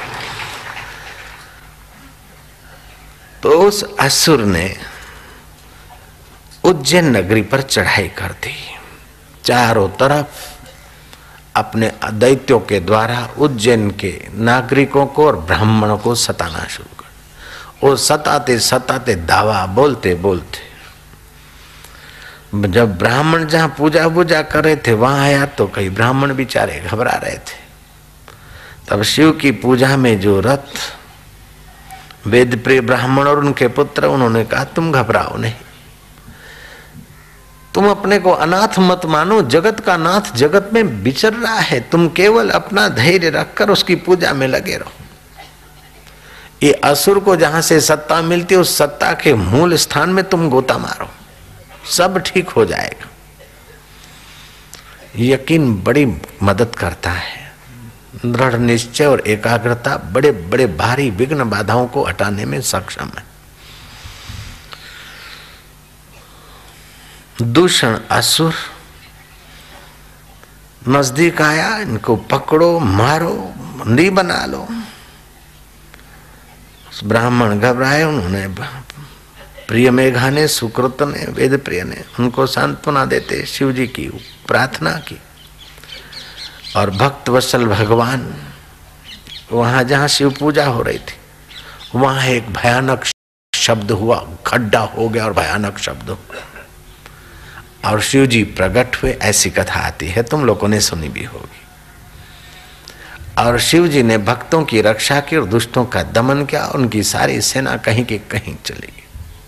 तो उस असुर ने उज्जैन नगरी पर चढ़ाई कर दी। चारों तरफ अपने दैत्यों के द्वारा उज्जैन के नागरिकों को और ब्राह्मणों को सताना शुरू कर। वो सताते सताते दावा बोलते बोलते जब ब्राह्मण जहां पूजा पूजा कर रहे थे वहां आया तो कई ब्राह्मण बेचारे घबरा रहे थे। तब शिव की पूजा में जो रथ वेद प्रिय ब्राह्मण और उनके पुत्र, उन्होंने कहा तुम घबराओ नहीं, तुम अपने को अनाथ मत मानो, जगत का नाथ जगत में विचर रहा है, तुम केवल अपना धैर्य रखकर उसकी पूजा में लगे रहो। ये असुर को जहां से सत्ता मिलती है उस सत्ता के मूल स्थान में तुम गोता मारो, सब ठीक हो जाएगा। यकीन बड़ी मदद करता है। दृढ़ निश्चय और एकाग्रता बड़े बड़े भारी विघ्न बाधाओं को हटाने में सक्षम है। दूषण असुर नजदीक आया, इनको पकड़ो, मारो, बंदी बना लो। ब्राह्मण घबराए, उन्होंने प्रिय मेघा ने, सुकृत ने, वेद प्रिय ने उनको सांत्वना देते शिव जी की प्रार्थना की। और भक्त वत्सल भगवान वहां जहां शिव पूजा हो रही थी वहां एक भयानक शब्द हुआ, खड्डा हो गया और भयानक शब्द हो गया और शिव जी प्रकट हुए। ऐसी कथा आती है, तुम लोगों ने सुनी भी होगी। और शिव जी ने भक्तों की रक्षा की और दुष्टों का दमन किया। उनकी सारी सेना कहीं की कहीं चली गई।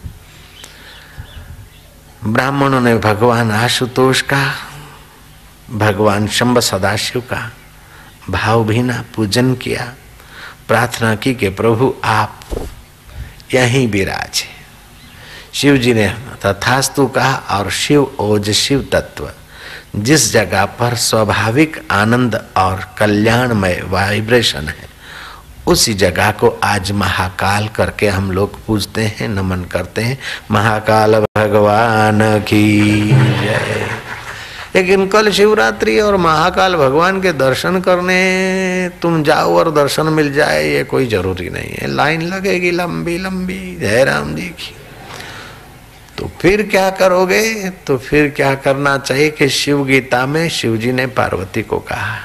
ब्राह्मणों ने भगवान आशुतोष का, भगवान शंभ सदाशिव का भावभीना पूजन किया, प्रार्थना की कि प्रभु आप यहीं विराजे। शिव जी ने तथास्तु कहा और शिव ओज शिव तत्व जिस जगह पर स्वाभाविक आनंद और कल्याणमय वाइब्रेशन है उसी जगह को आज महाकाल करके हम लोग पूजते हैं, नमन करते हैं। महाकाल भगवान की जय। लेकिन कल शिवरात्रि और महाकाल भगवान के दर्शन करने तुम जाओ और दर्शन मिल जाए ये कोई जरूरी नहीं है। लाइन लगेगी लंबी लंबी जय राम जी की। तो फिर क्या करोगे? तो फिर क्या करना चाहिए कि शिव गीता में शिव जी ने पार्वती को कहा,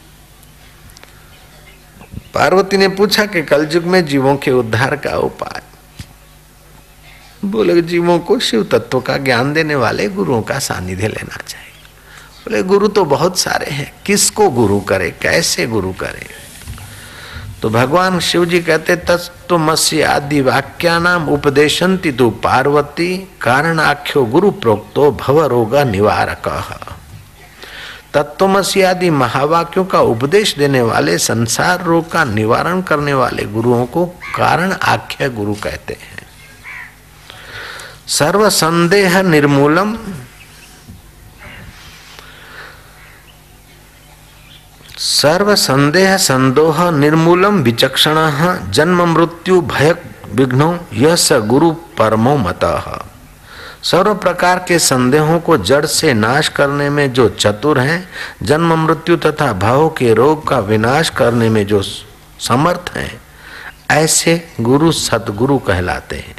पार्वती ने पूछा कि कलयुग में जीवों के उद्धार का उपाय। बोले जीवों को शिव तत्व का ज्ञान देने वाले गुरुओं का सानिध्य लेना चाहिए। बोले गुरु तो बहुत सारे हैं, किसको गुरु करे, कैसे गुरु करे? तो भगवान शिव जी कहते तत्त्वमसि आदि वाक्यानाम उपदेशन्ति तु पार्वती कारणाख्यो गुरु प्रोक्तो भव रोग निवारकः। तत्त्वमसि आदि महावाक्यों का उपदेश देने वाले, संसार रोग का निवारण करने वाले गुरुओं को कारण आख्य गुरु कहते हैं। सर्व संदेह निर्मूलम, सर्व संदेह संदोह निर्मूलम विचक्षणः जन्म मृत्यु भय विघ्नो यह स गुरु परमो मतः। सर्व प्रकार के संदेहों को जड़ से नाश करने में जो चतुर हैं, जन्म मृत्यु तथा भाव के रोग का विनाश करने में जो समर्थ हैं, ऐसे गुरु सतगुरु कहलाते हैं।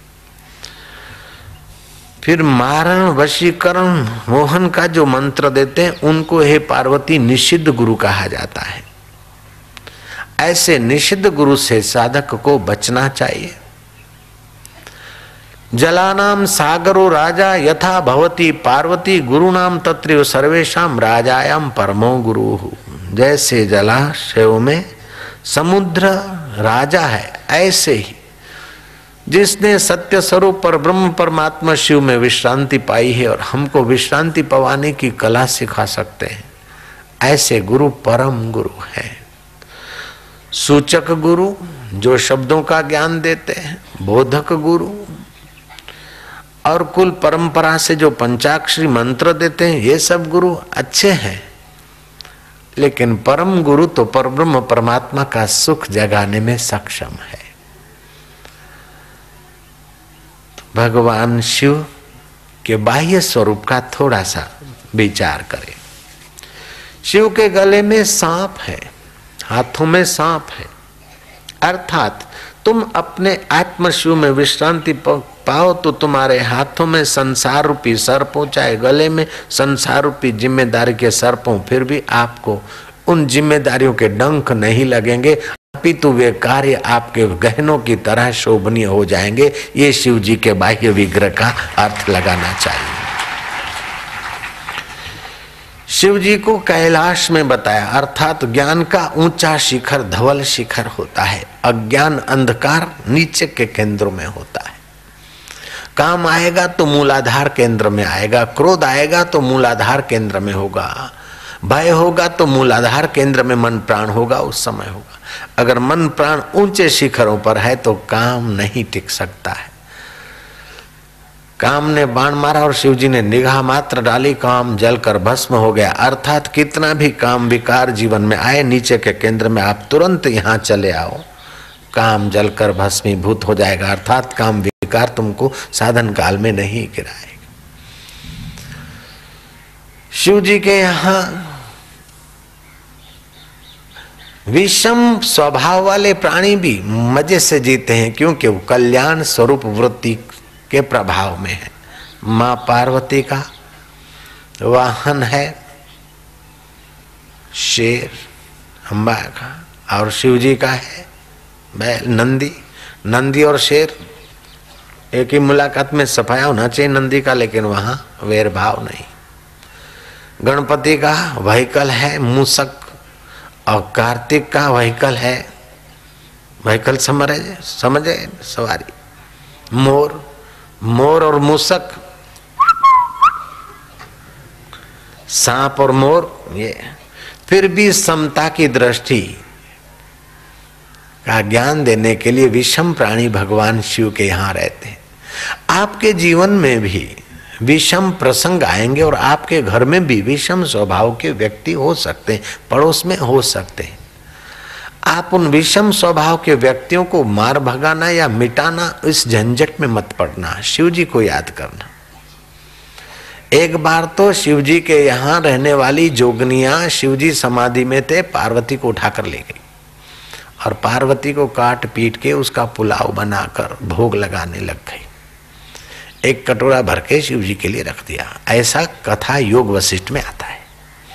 फिर मारण वशीकरण मोहन का जो मंत्र देते हैं उनको हे पार्वती निषिद्ध गुरु कहा जाता है। ऐसे निषिद्ध गुरु से साधक को बचना चाहिए। जलानाम सागरो राजा यथा भवती पार्वती गुरुनाम तत्रैव सर्वेषां राजायाम परमो गुरु। जैसे जलाशयों में समुद्र राजा है, ऐसे ही जिसने सत्य स्वरूप पर ब्रह्म परमात्मा शिव में विश्रांति पाई है और हमको विश्रांति पवाने की कला सिखा सकते हैं, ऐसे गुरु परम गुरु है। सूचक गुरु जो शब्दों का ज्ञान देते हैं, बोधक गुरु और कुल परंपरा से जो पंचाक्षरी मंत्र देते हैं, ये सब गुरु अच्छे हैं। लेकिन परम गुरु तो परब्रह्म परमात्मा का सुख जगाने में सक्षम है। भगवान शिव के बाह्य स्वरूप का थोड़ा सा विचार करें। शिव के गले में सांप है, हाथों में सांप है, अर्थात तुम अपने आत्म शिव में विश्रांति पाओ तो तुम्हारे हाथों में संसार रूपी सर्पों, चाहे गले में संसार रूपी जिम्मेदारी के सर्पों, फिर भी आपको उन जिम्मेदारियों के डंक नहीं लगेंगे, अपितु वे कार्य आपके गहनों की तरह शोभनीय हो जाएंगे। ये शिव जी के बाह्य विग्रह का अर्थ लगाना चाहिए। शिव जी को कैलाश में बताया, अर्थात ज्ञान का ऊंचा शिखर धवल शिखर होता है, अज्ञान अंधकार नीचे के केंद्र में होता है। काम आएगा तो मूलाधार केंद्र में आएगा, क्रोध आएगा तो मूलाधार केंद्र में होगा, भय होगा तो मूलाधार केंद्र में मन प्राण होगा, उस समय होगा। अगर मन प्राण ऊंचे शिखरों पर है तो काम नहीं टिक सकता है। काम ने बाण मारा और शिव जी ने निगाह मात्र डाली, काम जलकर भस्म हो गया। अर्थात कितना भी काम विकार जीवन में आए, नीचे के केंद्र में आप तुरंत यहाँ चले आओ, काम जलकर भस्मीभूत हो जाएगा। अर्थात काम विकार तुमको साधन काल में नहीं गिराएगा। शिव जी के यहाँ विषम स्वभाव वाले प्राणी भी मजे से जीते हैं, क्योंकि वो कल्याण स्वरूप वृत्ति के प्रभाव में है। माँ पार्वती का वाहन है शेर अम्बा का, और शिव जी का है बैल नंदी। नंदी और शेर एक ही मुलाकात में सफाया होना चाहिए नंदी का, लेकिन वहां वैर भाव नहीं। गणपति का व्हीकल है मूषक, और कार्तिक का व्हीकल है व्हीकल समझे समझे सवारी मोर। मोर और मूषक, सांप और मोर, ये फिर भी समता की दृष्टि का ज्ञान देने के लिए विषम प्राणी भगवान शिव के यहाँ रहते हैं। आपके जीवन में भी विषम प्रसंग आएंगे और आपके घर में भी विषम स्वभाव के व्यक्ति हो सकते हैं, पड़ोस में हो सकते हैं। आप उन विषम स्वभाव के व्यक्तियों को मार भगाना या मिटाना, इस झंझट में मत पड़ना, शिव जी को याद करना। एक बार तो शिव जी के यहाँ रहने वाली जोगनियां शिव जी समाधि में थे, पार्वती को उठाकर ले गई और पार्वती को काट पीट के उसका पुलाव बनाकर भोग लगाने लग गई। एक कटोरा भर के शिव जी के लिए रख दिया। ऐसा कथा योग वशिष्ठ में आता है।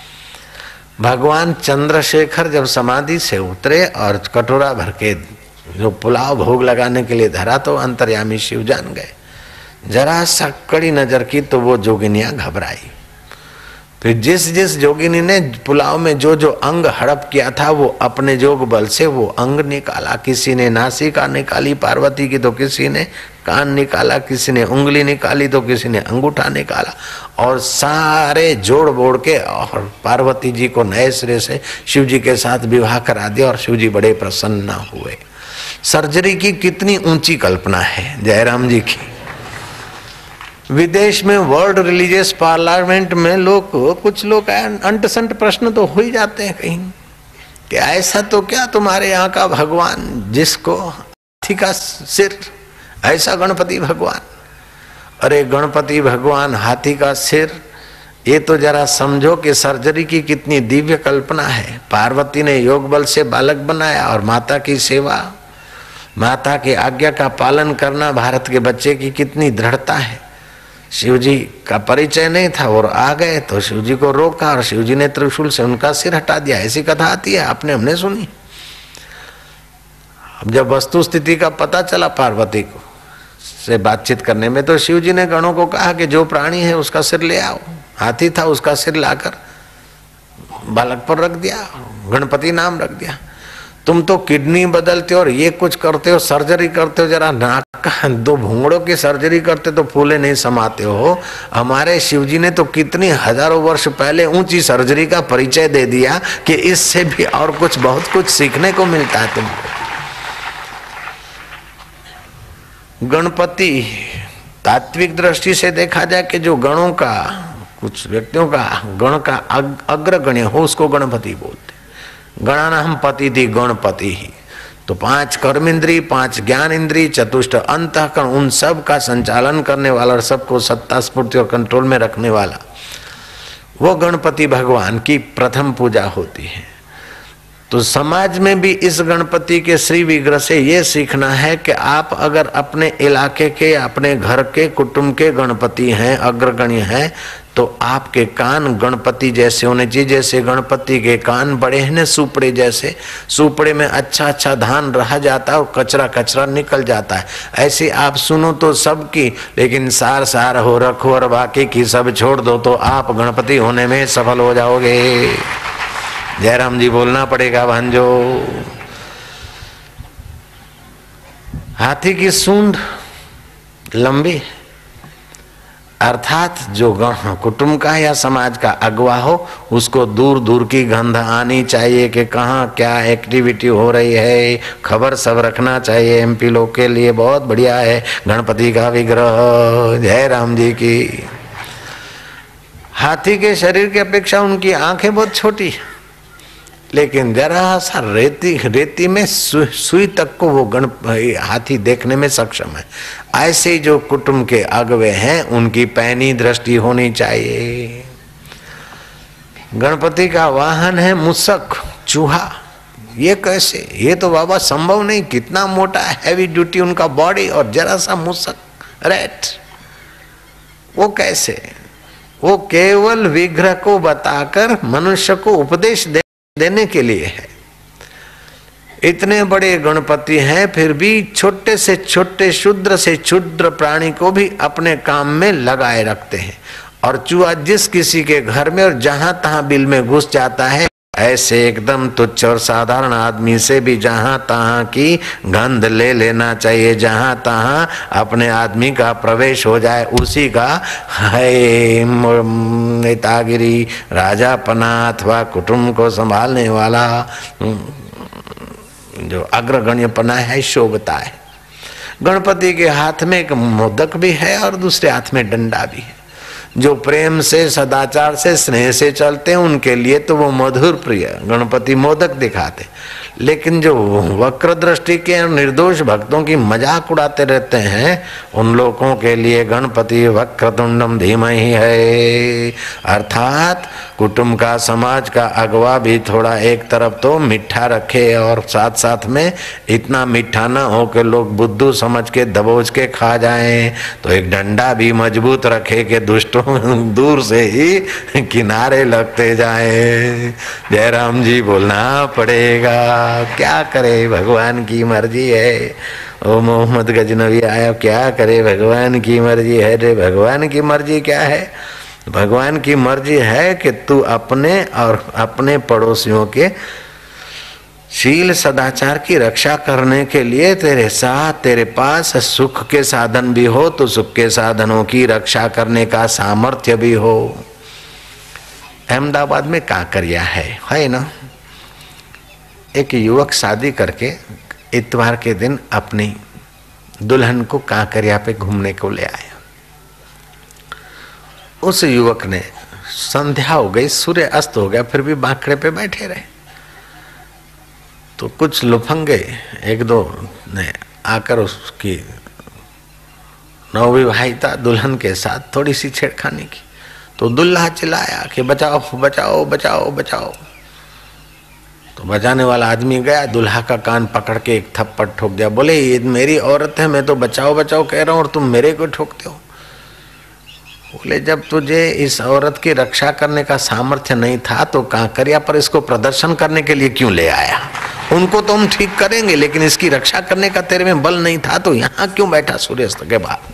भगवान चंद्रशेखर जब समाधि से उतरे और कटोरा भर के जो पुलाव भोग लगाने के लिए धरा, तो अंतर्यामी शिव जान गए। जरा सा कड़ी नजर की तो वो जोगिनियां घबराई। फिर जिस जिस जोगिनी ने पुलाव में जो जो अंग हड़प किया था, वो अपने जोग बल से वो अंग निकाला। किसी ने नासिका निकाली पार्वती की, तो किसी ने कान निकाला, किसी ने उंगली निकाली, तो किसी ने अंगूठा निकाला, और सारे जोड़ बोड़ के और पार्वती जी को नए सिरे से शिव जी के साथ विवाह करा दिया। और शिव जी बड़े प्रसन्न हुए। सर्जरी की कितनी ऊंची कल्पना है जयराम जी की। विदेश में वर्ल्ड रिलीजियस पार्लियामेंट में लोग, कुछ लोग अंट संट प्रश्न तो हो ही जाते हैं कहीं कि ऐसा तो क्या तुम्हारे यहाँ का भगवान जिसको हाथी का सिर, ऐसा गणपति भगवान। अरे गणपति भगवान हाथी का सिर, ये तो जरा समझो कि सर्जरी की कितनी दिव्य कल्पना है। पार्वती ने योग बल से बालक बनाया, और माता की सेवा, माता की आज्ञा का पालन करना भारत के बच्चे की कितनी दृढ़ता है। शिव जी का परिचय नहीं था और आ गए तो शिव जी को रोका और शिव जी ने त्रिशूल से उनका सिर हटा दिया। ऐसी कथा आती है, आपने हमने सुनी। अब जब वस्तु स्थिति का पता चला पार्वती को से बातचीत करने में, तो शिव जी ने गणों को कहा कि जो प्राणी है उसका सिर ले आओ। हाथी था, उसका सिर लाकर बालक पर रख दिया, गणपति नाम रख दिया। तुम तो किडनी बदलते हो और ये कुछ करते हो, सर्जरी करते हो, जरा नाक का दो भूंगड़ों की सर्जरी करते तो फूले नहीं समाते हो। हमारे शिवजी ने तो कितनी हजारों वर्ष पहले ऊंची सर्जरी का परिचय दे दिया कि इससे भी और कुछ बहुत कुछ सीखने को मिलता है तुमको। गणपति तात्विक दृष्टि से देखा जाए कि जो गणों का, कुछ व्यक्तियों का गण का अग्रगण्य हो, उसको गणपति बोलते। गणानाहम पति थी गणपति ही। तो पांच कर्म इंद्री, पांच ज्ञान इंद्री, चतुष्ट अंतःकरण, उन सब का संचालन करने वाला और सबको सत्ता स्फूर्ति और कंट्रोल में रखने वाला वो गणपति भगवान की प्रथम पूजा होती है। तो समाज में भी इस गणपति के श्री विग्रह से ये सीखना है कि आप अगर अपने इलाके के, अपने घर के, कुटुंब के गणपति हैं, अग्रगण्य हैं, तो आपके कान गणपति जैसे होने चाहिए। जैसे गणपति के कान बड़े हैं न सुपड़े जैसे, सुपड़े में अच्छा अच्छा धान रह जाता है और कचरा कचरा निकल जाता है। ऐसे आप सुनो तो सबकी, लेकिन सार सार हो रखो और बाकी की सब छोड़ दो, तो आप गणपति होने में सफल हो जाओगे। जयराम जी बोलना पड़ेगा भांजो। हाथी की सूंड लंबी, अर्थात जो गण कुटुंब का या समाज का अगवा हो, उसको दूर दूर की गंध आनी चाहिए कि कहाँ क्या एक्टिविटी हो रही है, खबर सब रखना चाहिए। एमपी लोग के लिए बहुत बढ़िया है गणपति का विग्रह। जय राम जी की। हाथी के शरीर की अपेक्षा उनकी आंखें बहुत छोटी, लेकिन जरा सा रेती रेती में सु, सुई तक को वो गण हाथी देखने में सक्षम है। ऐसे जो कुटुंब के अगवे हैं, उनकी पैनी दृष्टि होनी चाहिए। गणपति का वाहन है मूसक, चूहा। ये कैसे? ये तो बाबा संभव नहीं। कितना मोटा हैवी ड्यूटी उनका बॉडी और जरा सा मूसक, रैट। वो कैसे? वो केवल विग्रह को बताकर मनुष्य को उपदेश दे, देने के लिए है। इतने बड़े गणपति हैं, फिर भी छोटे से छोटे शूद्र से क्षुद्र प्राणी को भी अपने काम में लगाए रखते हैं। और चूहा जिस किसी के घर में और जहां तहां बिल में घुस जाता है, ऐसे एकदम तुच्छ और साधारण आदमी से भी जहां तहां की गंध ले लेना चाहिए। जहां तहां अपने आदमी का प्रवेश हो जाए, उसी का है नेतागिरी, राजापना अथवा कुटुंब को संभालने वाला जो अग्रगण्यपना है, शोभता है। गणपति के हाथ में एक मोदक भी है और दूसरे हाथ में डंडा भी है। जो प्रेम से, सदाचार से, स्नेह से चलते हैं, उनके लिए तो वो मधुर प्रिय गणपति मोदक दिखाते। लेकिन जो वक्र दृष्टि के निर्दोष भक्तों की मजाक उड़ाते रहते हैं, उन लोगों के लिए गणपति वक्रतुंडम धीमहि है। अर्थात कुटुंब का, समाज का अगवा भी थोड़ा एक तरफ तो मीठा रखे और साथ साथ में इतना मीठा ना हो कि लोग बुद्धू समझ के दबोच के खा जाएं। तो एक डंडा भी मजबूत रखे कि दुष्टों दूर से ही किनारे लगते जाएं। जयराम जी बोलना पड़ेगा। क्या करे, भगवान की मर्जी है। ओ मोहम्मद गजनवी आया, क्या करे, भगवान की मर्जी है। रे भगवान की मर्जी क्या है? भगवान की मर्जी है कि तू अपने और अपने पड़ोसियों के शील सदाचार की रक्षा करने के लिए तेरे साथ, तेरे पास सुख के साधन भी हो तो सुख के साधनों की रक्षा करने का सामर्थ्य भी हो। अहमदाबाद में कांकरिया है, है ना। एक युवक शादी करके इतवार के दिन अपनी दुल्हन को कांकरिया पे घूमने को ले आया। उस युवक ने, संध्या हो गई, सूर्य अस्त हो गया, फिर भी बांकड़े पे बैठे रहे। तो कुछ लुफंगे एक दो ने आकर उसकी नवविवाहिता दुल्हन के साथ थोड़ी सी छेड़खानी की। तो दुल्हा चिल्लाया कि बचाओ बचाओ बचाओ बचाओ। तो बचाने वाला आदमी गया, दुल्हा का कान पकड़ के एक थप्पड़ ठोक दिया। बोले ये मेरी औरत है, मैं तो बचाओ बचाओ कह रहा हूँ और तुम मेरे को ठोकते हो। बोले जब तुझे इस औरत की रक्षा करने का सामर्थ्य नहीं था तो कांकरिया पर इसको प्रदर्शन करने के लिए क्यों ले आया? उनको तो हम ठीक करेंगे, लेकिन इसकी रक्षा करने का तेरे में बल नहीं था तो यहाँ क्यों बैठा सूर्यास्त के बाद?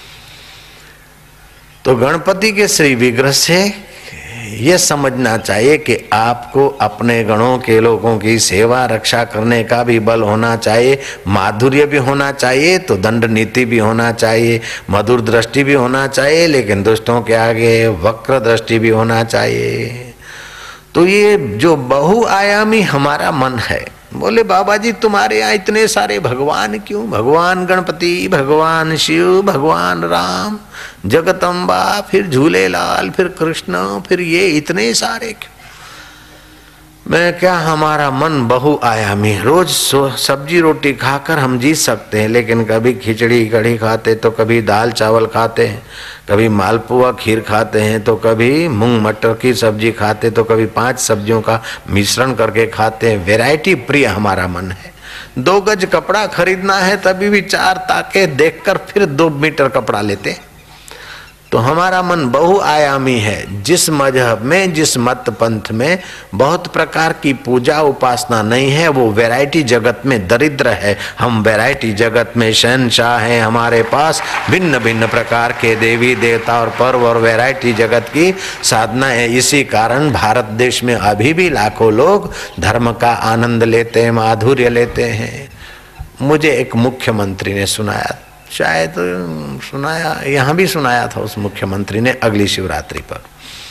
तो गणपति के श्री विग्रह से ये समझना चाहिए कि आपको अपने गणों के लोगों की सेवा रक्षा करने का भी बल होना चाहिए, माधुर्य भी होना चाहिए, तो दंड नीति भी होना चाहिए, मधुर दृष्टि भी होना चाहिए, लेकिन दुष्टों के आगे वक्र दृष्टि भी होना चाहिए। तो ये जो बहुआयामी हमारा मन है, बोले बाबा जी तुम्हारे यहाँ इतने सारे भगवान क्यों? भगवान गणपति, भगवान शिव, भगवान राम, जगदम्बा, फिर झूलेलाल, फिर कृष्ण, फिर ये इतने सारे क्यों? मैं क्या, हमारा मन बहुआयामी। रोज सब्जी रोटी खाकर हम जी सकते हैं, लेकिन कभी खिचड़ी कढ़ी खाते, तो कभी दाल चावल खाते हैं, कभी मालपुआ खीर खाते हैं, तो कभी मूंग मटर की सब्जी खाते, तो कभी पांच सब्जियों का मिश्रण करके खाते हैं। वैरायटी प्रिय हमारा मन है। दो गज कपड़ा खरीदना है तभी भी चार ताके देखकर फिर दो मीटर कपड़ा लेते। तो हमारा मन बहुआयामी है। जिस मजहब में, जिस मत पंथ में बहुत प्रकार की पूजा उपासना नहीं है, वो वैरायटी जगत में दरिद्र है। हम वैरायटी जगत में शहंशाह हैं। हमारे पास भिन्न भिन्न प्रकार के देवी देवता और पर्व और वैरायटी जगत की साधना है। इसी कारण भारत देश में अभी भी लाखों लोग धर्म का आनंद लेते हैं, माधुर्य लेते हैं। मुझे एक मुख्यमंत्री ने सुनाया, शायद सुनाया, यहाँ भी सुनाया था उस मुख्यमंत्री ने अगली शिवरात्रि पर,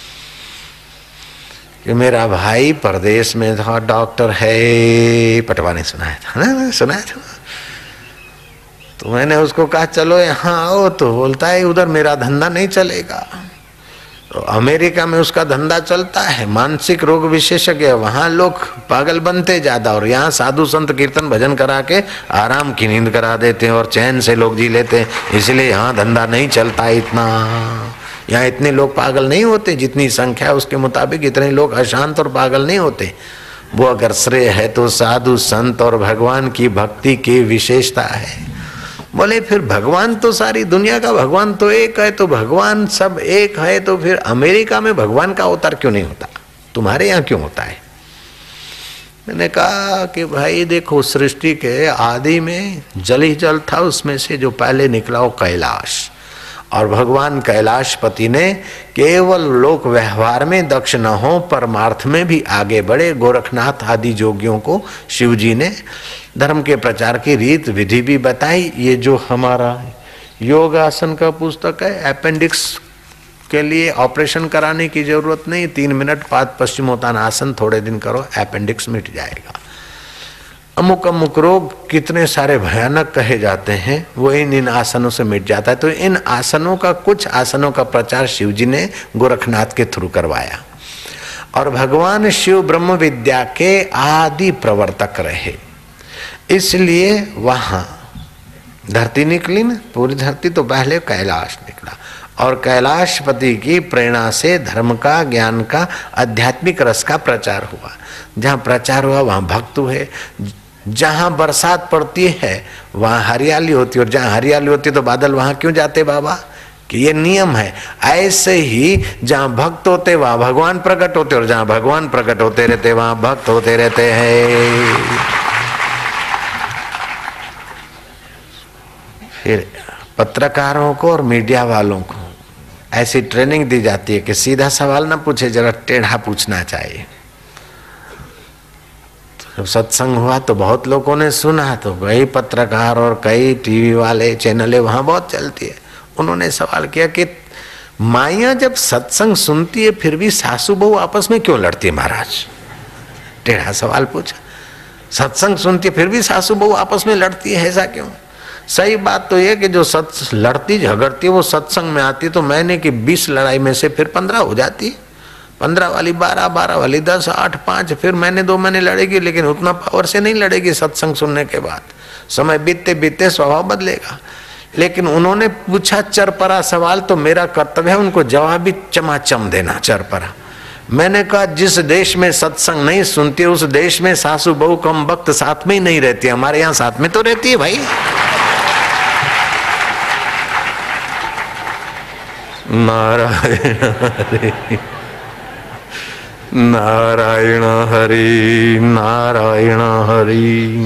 कि मेरा भाई परदेश में था, डॉक्टर है। पटवा ने सुनाया था ना, सुनाया था। तो मैंने उसको कहा चलो यहाँ आओ, तो बोलता है उधर मेरा धंधा नहीं चलेगा। तो अमेरिका में उसका धंधा चलता है, मानसिक रोग विशेषज्ञ, वहाँ लोग पागल बनते ज्यादा, और यहाँ साधु संत कीर्तन भजन करा के आराम की नींद करा देते हैं और चैन से लोग जी लेते हैं। इसलिए यहाँ धंधा नहीं चलता इतना। यहाँ इतने लोग पागल नहीं होते, जितनी संख्या है उसके मुताबिक इतने लोग अशांत और पागल नहीं होते। वो अगर श्रेय है तो साधु संत और भगवान की भक्ति की विशेषता है। बोले फिर भगवान तो सारी दुनिया का भगवान तो एक है, तो भगवान सब एक है, तो फिर अमेरिका में भगवान का अवतार क्यों नहीं होता, तुम्हारे यहाँ क्यों होता है? मैंने कहा कि भाई देखो, सृष्टि के आदि में जल ही जल था, उसमें से जो पहले निकला वो कैलाश, और भगवान कैलाशपति ने केवल लोक व्यवहार में दक्ष न हो, परमार्थ में भी आगे बढ़े। गोरखनाथ आदि जोगियों को शिव जी ने धर्म के प्रचार की रीत विधि भी बताई। ये जो हमारा योग आसन का पुस्तक है, अपेंडिक्स के लिए ऑपरेशन कराने की जरूरत नहीं, तीन मिनट पाद पश्चिमोत्तानासन थोड़े दिन करो, अपेंडिक्स मिट जाएगा। अमुक अमुक रोग कितने सारे भयानक कहे जाते हैं, वो इन इन आसनों से मिट जाता है। तो इन आसनों का, कुछ आसनों का प्रचार शिव जी ने गोरखनाथ के थ्रू करवाया। और भगवान शिव ब्रह्म विद्या के आदि प्रवर्तक रहे, इसलिए वहां धरती निकली ना, पूरी धरती तो पहले कैलाश निकला, और कैलाशपति की प्रेरणा से धर्म का, ज्ञान का, आध्यात्मिक रस का प्रचार हुआ। जहाँ प्रचार हुआ वहाँ भक्त हुए, जहाँ बरसात पड़ती है वहाँ हरियाली होती है, और जहाँ हरियाली होती है तो बादल वहाँ क्यों जाते बाबा, कि ये नियम है। ऐसे ही जहाँ भक्त होते वहाँ भगवान प्रकट होते, और जहाँ भगवान प्रकट होते रहते वहाँ भक्त होते रहते हैं। फिर पत्रकारों को और मीडिया वालों को ऐसी ट्रेनिंग दी जाती है कि सीधा सवाल ना पूछे, जरा टेढ़ा पूछना चाहिए। जब सत्संग हुआ तो बहुत लोगों ने सुना, तो कई पत्रकार और कई टीवी वाले चैनलें वहाँ बहुत चलती है, उन्होंने सवाल किया कि माइयाँ जब सत्संग सुनती है फिर भी सासू बहू आपस में क्यों लड़ती है महाराज? टेढ़ा सवाल पूछा। सत्संग सुनती है फिर भी सासू बहू आपस में लड़ती है, ऐसा क्यों? सही बात तो ये कि जो सत्स लड़ती झगड़ती है वो सत्संग में आती, तो मैंने कि बीस लड़ाई में से फिर पंद्रह हो जाती, पंद्रह वाली बारह, बारह वाली दस, आठ पाँच, फिर मैंने दो महीने लड़ेगी, लेकिन उतना पावर से नहीं लड़ेगी। सत्संग सुनने के बाद समय बीतते बीतते स्वभाव बदलेगा। लेकिन उन्होंने पूछा चरपरा सवाल, तो मेरा कर्तव्य है उनको जवाब भी चमाचम देना चरपरा। मैंने कहा जिस देश में सत्संग नहीं सुनती उस देश में सासू बहू कम वक्त साथ में ही नहीं रहती, हमारे यहाँ साथ में तो रहती है भाई। नारायण हरि नारायण हरि नारायण हरि।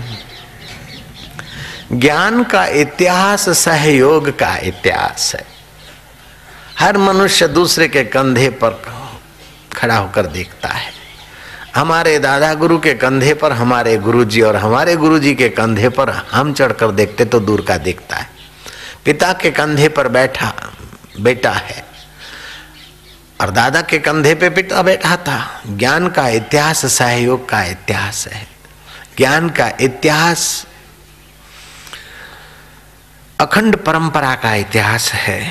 ज्ञान का इतिहास सहयोग का इतिहास है। हर मनुष्य दूसरे के कंधे पर खड़ा होकर देखता है। हमारे दादा गुरु के कंधे पर हमारे गुरुजी, और हमारे गुरुजी के कंधे पर हम चढ़कर देखते तो दूर का दिखता है। पिता के कंधे पर बैठा बेटा है, और दादा के कंधे पे पिता बैठा था। ज्ञान का इतिहास सहयोग का इतिहास है। ज्ञान का इतिहास अखंड परंपरा का इतिहास है।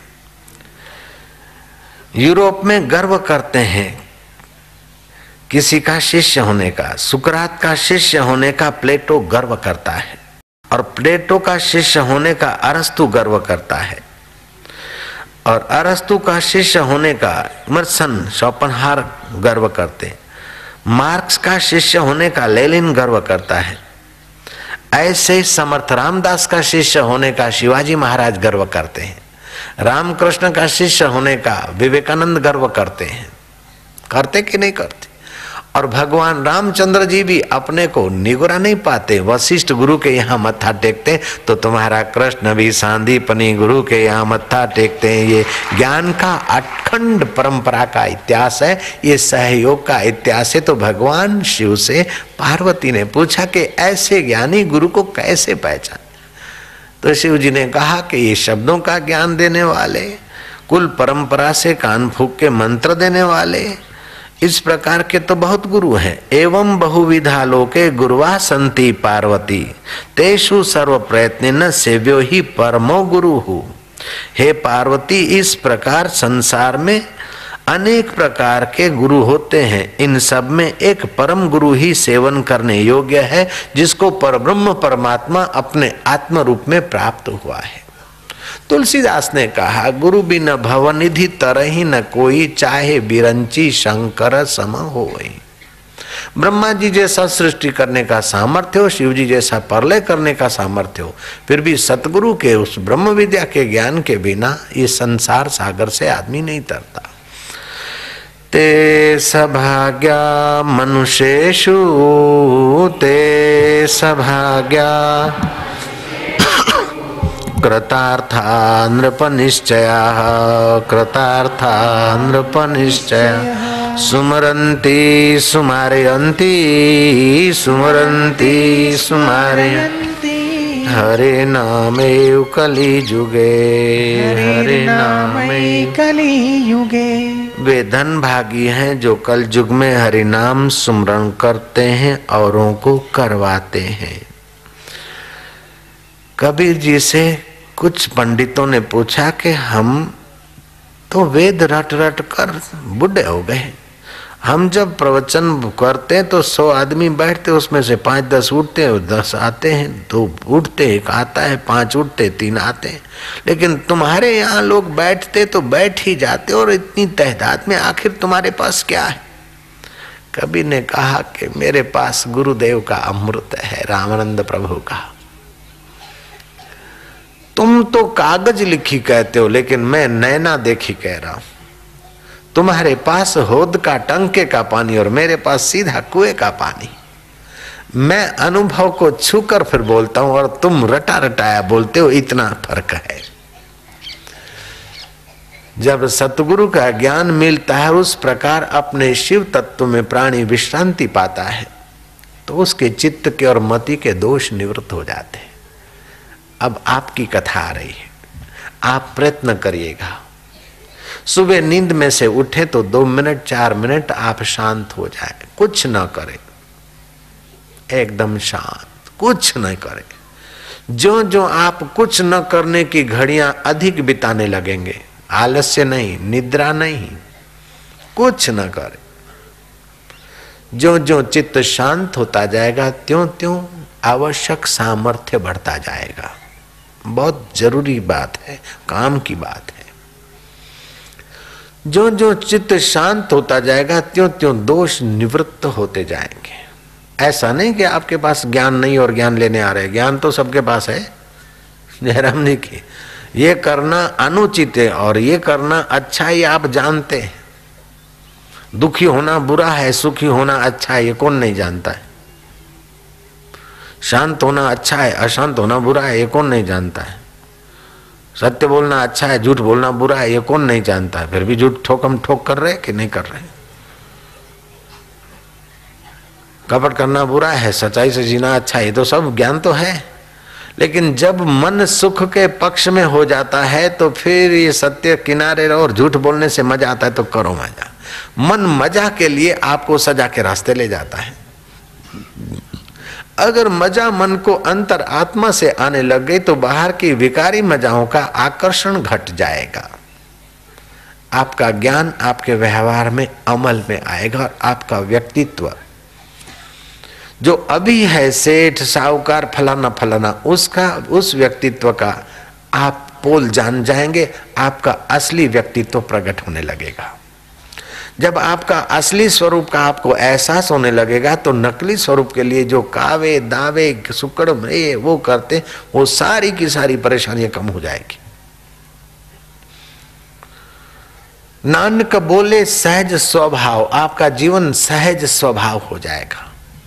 यूरोप में गर्व करते हैं किसी का शिष्य होने का। सुकरात का शिष्य होने का प्लेटो गर्व करता है, और प्लेटो का शिष्य होने का अरस्तु गर्व करता है, और अरस्तु का शिष्य होने का इमर्सन शोपेनहावर गर्व करते हैं। मार्क्स का शिष्य होने का लेनिन गर्व करता है। ऐसे समर्थ रामदास का शिष्य होने का शिवाजी महाराज गर्व करते हैं। रामकृष्ण का शिष्य होने का विवेकानंद गर्व करते हैं। करते कि नहीं करते? और भगवान रामचंद्र जी भी अपने को निगुरा नहीं पाते। वशिष्ठ गुरु के यहाँ मत्था टेकते तो तुम्हारा कृष्ण भी सांदीपनी गुरु के यहाँ मत्था टेकते हैं। ये ज्ञान का अखंड परंपरा का इतिहास है, ये सहयोग का इतिहास है। तो भगवान शिव से पार्वती ने पूछा कि ऐसे ज्ञानी गुरु को कैसे पहचान? तो शिव जी ने कहा कि ये शब्दों का ज्ञान देने वाले, कुल परंपरा से कान फूंक के मंत्र देने वाले, इस प्रकार के तो बहुत गुरु हैं। एवं बहुविधा लोके गुरुवा संति पार्वती तेषु सर्व प्रयत्न न सेव्यो ही परमो गुरु हूँ। हे पार्वती, इस प्रकार संसार में अनेक प्रकार के गुरु होते हैं। इन सब में एक परम गुरु ही सेवन करने योग्य है, जिसको परब्रह्म परमात्मा अपने आत्म रूप में प्राप्त हुआ है। तुलसीदास ने कहा, गुरु बिन भवनिधि तरहि न कोई, चाहे बिरंची शंकर सम होई। ब्रह्मा जी जैसा सृष्टि करने का सामर्थ्य हो, शिव जी जैसा प्रलय करने का सामर्थ्य हो, फिर भी सतगुरु के उस ब्रह्म विद्या के ज्ञान के बिना ये संसार सागर से आदमी नहीं तरता। ते सभाग्या मनुष्येषु ते सभाग्या कृतार्था नृपनिश्चया कृतार्था नृपनिश्चया सुमरन्ति सुमारयन्ति सुमरन्ति सुमारयन्ति हरे नामे कलियुगे हरे नामे कलियुगे। वे धन भागी हैं जो कल युग में हरि नाम सुमरण करते हैं, औरों को करवाते हैं। कबीर जी से कुछ पंडितों ने पूछा कि हम तो वेद रट रट कर बूढ़े हो गए, हम जब प्रवचन करते तो सौ आदमी बैठते, उसमें से पाँच दस उठते, दस आते हैं, दो उठते, एक आता है, पांच उठते, तीन आते हैं, लेकिन तुम्हारे यहाँ लोग बैठते तो बैठ ही जाते, और इतनी तहदाद में आखिर तुम्हारे पास क्या है? कबीर ने कहा कि मेरे पास गुरुदेव का अमृत है, रामानंद प्रभु का। तुम तो कागज लिखी कहते हो, लेकिन मैं नैना देखी कह रहा हूं। तुम्हारे पास होद का टंके का पानी और मेरे पास सीधा कुएं का पानी। मैं अनुभव को छूकर फिर बोलता हूं और तुम रटा रटाया बोलते हो, इतना फर्क है। जब सतगुरु का ज्ञान मिलता है, उस प्रकार अपने शिव तत्व में प्राणी विश्रांति पाता है, तो उसके चित्त के और मति के दोष निवृत्त हो जाते हैं। अब आपकी कथा आ रही है, आप प्रयत्न करिएगा। सुबह नींद में से उठे तो दो मिनट चार मिनट आप शांत हो जाए, कुछ न करे, एकदम शांत, कुछ न करे। जो जो आप कुछ न करने की घड़ियां अधिक बिताने लगेंगे, आलस्य नहीं, निद्रा नहीं, कुछ न करे, जो जो चित्त शांत होता जाएगा, त्यों त्यों आवश्यक सामर्थ्य बढ़ता जाएगा। बहुत जरूरी बात है, काम की बात है। जो जो चित्त शांत होता जाएगा, त्यों त्यों दोष निवृत्त होते जाएंगे। ऐसा नहीं कि आपके पास ज्ञान नहीं और ज्ञान लेने आ रहे, ज्ञान तो सबके पास है। जयराम ने की ये करना अनुचित है और ये करना अच्छा है, आप जानते हैं। दुखी होना बुरा है, सुखी होना अच्छा है, ये कौन नहीं जानता है। शांत होना अच्छा है, अशांत होना बुरा है, ये कौन नहीं जानता है। सत्य बोलना अच्छा है, झूठ बोलना बुरा है, ये कौन नहीं जानता है। फिर भी झूठ ठोकम ठोक कर रहे कि नहीं कर रहे। कपट करना बुरा है, सच्चाई से जीना अच्छा है, ये तो सब ज्ञान तो है। लेकिन जब मन सुख के पक्ष में हो जाता है तो फिर ये सत्य किनारे रहो और झूठ बोलने से मजा आता है तो करो मजा। मन मजा के लिए आपको सजा के रास्ते ले जाता है। अगर मजा मन को अंतर आत्मा से आने लग गई तो बाहर की विकारी मजाओं का आकर्षण घट जाएगा। आपका ज्ञान आपके व्यवहार में अमल में आएगा और आपका व्यक्तित्व जो अभी है सेठ साहूकार फलाना फलाना, उसका उस व्यक्तित्व का आप पोल जान जाएंगे। आपका असली व्यक्तित्व प्रकट होने लगेगा। जब आपका असली स्वरूप का आपको एहसास होने लगेगा तो नकली स्वरूप के लिए जो कावे दावे सुकड़ में वो करते, वो सारी की सारी परेशानियां कम हो जाएगी। नानक बोले सहज स्वभाव, आपका जीवन सहज स्वभाव हो जाएगा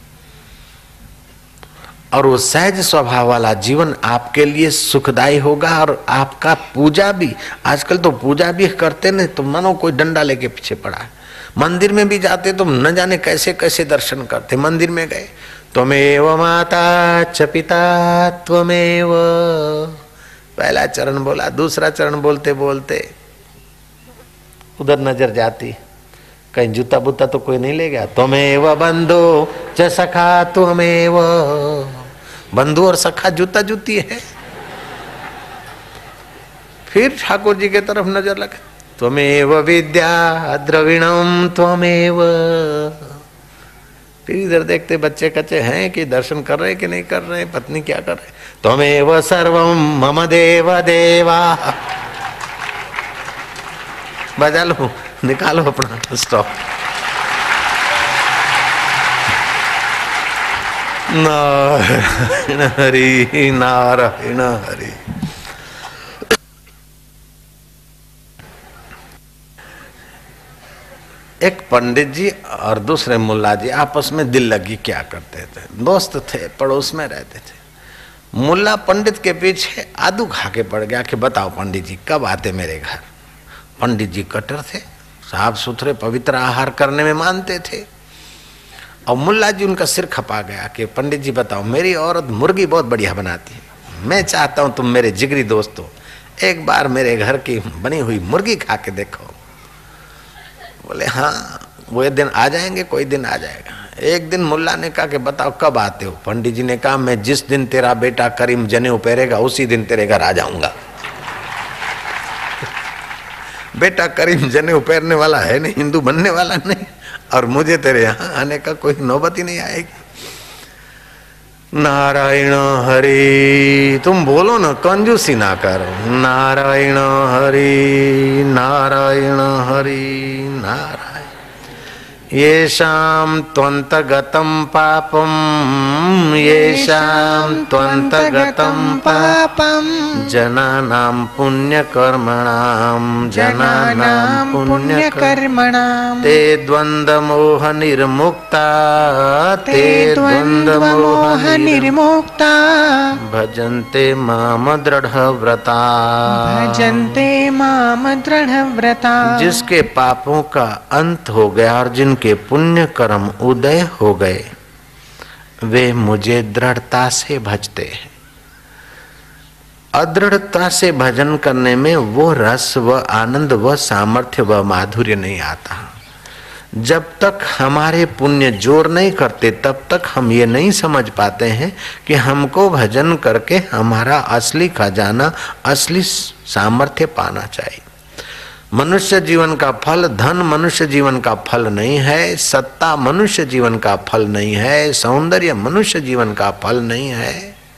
और वो सहज स्वभाव वाला जीवन आपके लिए सुखदायी होगा। और आपका पूजा भी, आजकल तो पूजा भी करते नहीं तो मानो कोई डंडा लेके पीछे पड़ा है। मंदिर में भी जाते तो न जाने कैसे कैसे दर्शन करते। मंदिर में गए, त्वमेव माता च पिता त्वमेव, पहला चरण बोला, दूसरा चरण बोलते बोलते उधर नजर जाती, कहीं जूता बूता तो कोई नहीं ले गया। त्वमेव बंधु च सखा त्वमेव, बंधु और सखा जूता जूती है। फिर ठाकुर जी के तरफ नजर लगे, त्वमेव विद्या द्रविणम त्वमेव, फिर इधर देखते बच्चे कच्चे हैं कि दर्शन कर रहे कि नहीं कर रहे, पत्नी क्या कर रहे। त्वमेव सर्वम मम देव देवा। बजा लो, निकालो अपना स्टॉप। नारायण हरि नारायण हरि। एक पंडित जी और दूसरे मुल्ला जी आपस में दिल लगी क्या करते थे। दोस्त थे, पड़ोस में रहते थे। मुल्ला पंडित के पीछे आदू खा के पड़ गया कि बताओ पंडित जी कब आते मेरे घर। पंडित जी कट्टर थे, साफ सुथरे पवित्र आहार करने में मानते थे। और मुल्ला जी उनका सिर खपा गया कि पंडित जी बताओ, मेरी औरत मुर्गी बहुत बढ़िया बनाती है, मैं चाहता हूं तुम मेरे जिगरी दोस्त हो, एक बार मेरे घर की बनी हुई मुर्गी खा के देखो। बोले हाँ वो दिन आ जाएंगे, कोई दिन आ जाएगा। एक दिन मुल्ला ने कहा कि बताओ कब आते हो। पंडित जी ने कहा मैं जिस दिन तेरा बेटा करीम जनेऊ पहनेगा उसी दिन तेरे घर आ जाऊंगा। बेटा करीम जनेऊ पहनने वाला है नहीं, हिंदू बनने वाला नहीं, और मुझे तेरे यहाँ आने का कोई नौबत ही नहीं आएगी। नारायण हरि, तुम बोलो ना, कंजूसी ना करो। नारायण हरि नारायण हरि नारायण। येषां त्वन्तगतं पापं येषां त्वन्तगतं पापं जनानां पुण्यकर्मणां जनानां पुण्यकर्मणां ते द्वन्द्वमोह निर्मुक्ता ते द्वन्द्वमोह निर्मुक्ता भजन्ते माम दृढव्रता भजन्ते माम दृढव्रता। जिसके पापों का अंत हो गया और जिन के पुण्य कर्म उदय हो गए वे मुझे दृढ़ता से भजते हैं। अदृढ़ता से भजन करने में वो रस व आनंद व सामर्थ्य व माधुर्य नहीं आता। जब तक हमारे पुण्य जोर नहीं करते तब तक हम ये नहीं समझ पाते हैं कि हमको भजन करके हमारा असली खजाना, असली सामर्थ्य पाना चाहिए। मनुष्य जीवन का फल धन मनुष्य जीवन का फल नहीं है, सत्ता मनुष्य जीवन का फल नहीं है, सौंदर्य मनुष्य जीवन का फल नहीं है।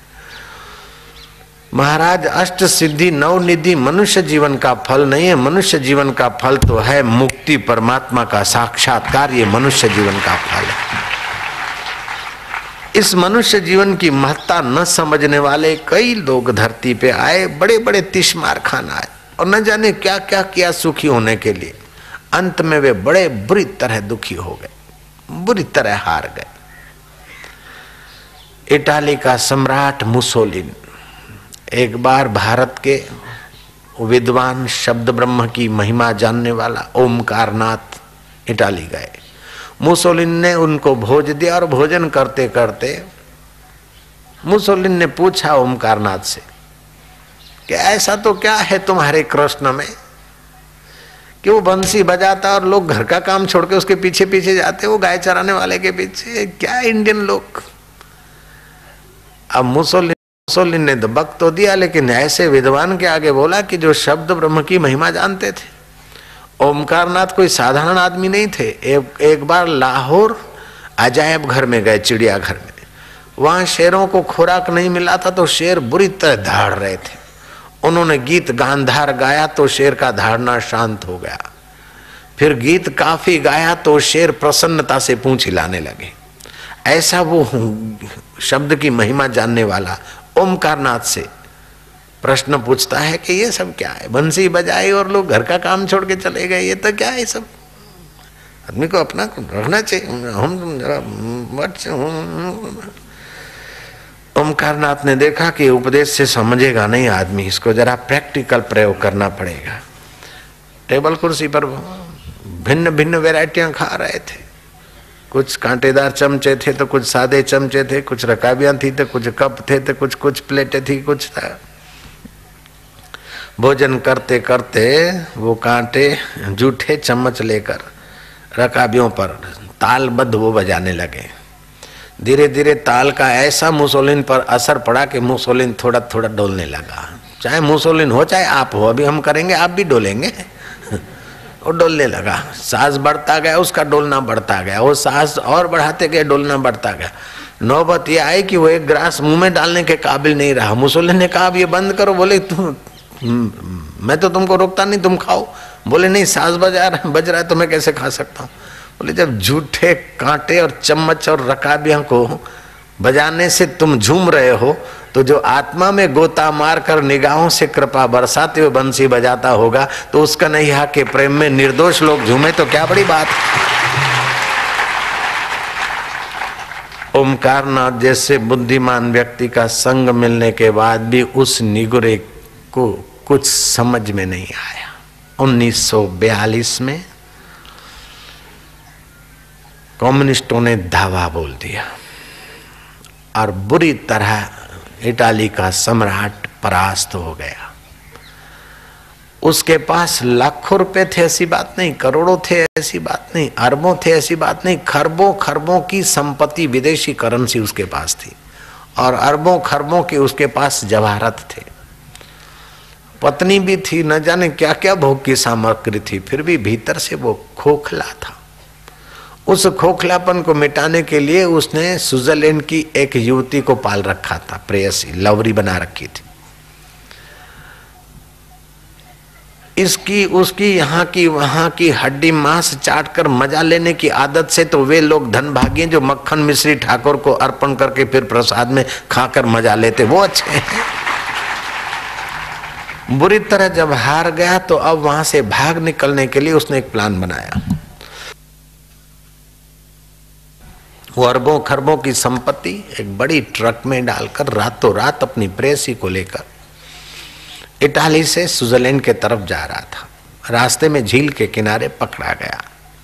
महाराज अष्ट सिद्धि नौ निधि मनुष्य जीवन का फल नहीं है। मनुष्य जीवन का फल तो है मुक्ति, परमात्मा का साक्षात्कार, ये मनुष्य जीवन का फल है। इस मनुष्य जीवन की महत्ता न समझने वाले कई लोग धरती पे आए, बड़े बड़े तिश्मार खान आए और न जाने क्या क्या किया सुखी होने के लिए। अंत में वे बड़े बुरी तरह दुखी हो गए, बुरी तरह हार गए। इटाली का सम्राट मुसोलिनी एक बार भारत के विद्वान शब्द ब्रह्म की महिमा जानने वाला ओमकारनाथ इटाली गए। मुसोलिनी ने उनको भोज दिया और भोजन करते करते मुसोलिनी ने पूछा ओमकारनाथ से कि ऐसा तो क्या है तुम्हारे कृष्ण में कि वो बंसी बजाता और लोग घर का काम छोड़ के उसके पीछे पीछे जाते, वो गाय चराने वाले के पीछे। क्या इंडियन लोग। अब मुसोलिनी मुसोलिनी ने दबक तो दिया, लेकिन ऐसे विद्वान के आगे बोला कि जो शब्द ब्रह्म की महिमा जानते थे। ओमकारनाथ कोई साधारण आदमी नहीं थे। एक, एक बार लाहौर अजायब घर में गए, चिड़ियाघर में। वहां शेरों को खुराक नहीं मिला था तो शेर बुरी तरह दहाड़ रहे थे। उन्होंने गीत गांधार गाया तो शेर का धाड़ना शांत हो गया। फिर गीत काफी गाया तो शेर प्रसन्नता से पूंछ हिलाने लगे। ऐसा वो शब्द की महिमा जानने वाला ओमकारनाथ से प्रश्न पूछता है कि ये सब क्या है। बंसी बजाई और लोग घर का काम छोड़ के चले गए, ये तो क्या है सब। आदमी को अपना रखना चाहिए। हम जरा ओमकारनाथ ने देखा कि उपदेश से समझेगा नहीं आदमी, इसको जरा प्रैक्टिकल प्रयोग करना पड़ेगा। टेबल कुर्सी पर भिन्न भिन्न वैरायटियां खा रहे थे। कुछ कांटेदार चमचे थे तो कुछ सादे चमचे थे, कुछ रकाबियां थी तो कुछ कप थे तो कुछ कुछ प्लेटें थी, कुछ था। भोजन करते करते वो कांटे जूठे चम्मच लेकर रकाबियों पर तालबद्ध वो बजाने लगे। धीरे धीरे ताल का ऐसा मुसोलिनी पर असर पड़ा कि मुसोलिनी थोड़ा थोड़ा डोलने लगा। चाहे मुसोलिनी हो चाहे आप हो, अभी हम करेंगे, आप भी डोलेंगे। वो डोलने लगा। सांस बढ़ता गया, उसका डोलना बढ़ता गया, वो सांस और बढ़ाते गए, डोलना बढ़ता गया। नौबत ये आई कि वो एक ग्रास मुंह में डालने के काबिल नहीं रहा। मुसोलिनी ने कहा अब ये बंद करो। बोले तुम, मैं तो तुमको रोकता नहीं, तुम खाओ। बोले नहीं, सांस बजा रहा बज रहा है तो मैं कैसे खा सकता हूँ। बोले जब झूठे कांटे और चम्मच और रकाबियों को बजाने से तुम झूम रहे हो, तो जो आत्मा में गोता मार कर निगाहों से कृपा बरसाते हुए बंसी बजाता होगा, तो उसका नैया के प्रेम में निर्दोष लोग झूमे तो क्या बड़ी बात। ओमकारनाथ जैसे बुद्धिमान व्यक्ति का संग मिलने के बाद भी उस निगुरे को कुछ समझ में नहीं आया। उन्नीस सौ बयालीस में कम्युनिस्टों ने धावा बोल दिया और बुरी तरह इटाली का सम्राट परास्त हो गया। उसके पास लाखों रुपए थे ऐसी बात नहीं, करोड़ों थे ऐसी बात नहीं, अरबों थे ऐसी बात नहीं, खरबों खरबों की संपत्ति विदेशी करेंसी उसके पास थी और अरबों खरबों के उसके पास जवाहरात थे। पत्नी भी थी, न जाने क्या क्या भोग की सामग्री थी, फिर भी भीतर से वो खोखला था। उस खोखलापन को मिटाने के लिए उसने स्विट्जरलैंड की एक युवती को पाल रखा था, प्रेयसी, लवरी बना रखी थी। इसकी उसकी यहाँ की वहाँ की हड्डी मांस चाट कर मजा लेने की आदत से तो वे लोग धनभागी जो मक्खन मिश्री ठाकुर को अर्पण करके फिर प्रसाद में खाकर मजा लेते, वो अच्छे हैं। बुरी तरह जब हार गया तो अब वहां से भाग निकलने के लिए उसने एक प्लान बनाया। वो अरबों खरबों की संपत्ति एक बड़ी ट्रक में डालकर रातों रात अपनी प्रेयसी को लेकर इटाली से स्विट्जरलैंड के तरफ जा रहा था। रास्ते में झील के किनारे पकड़ा गया।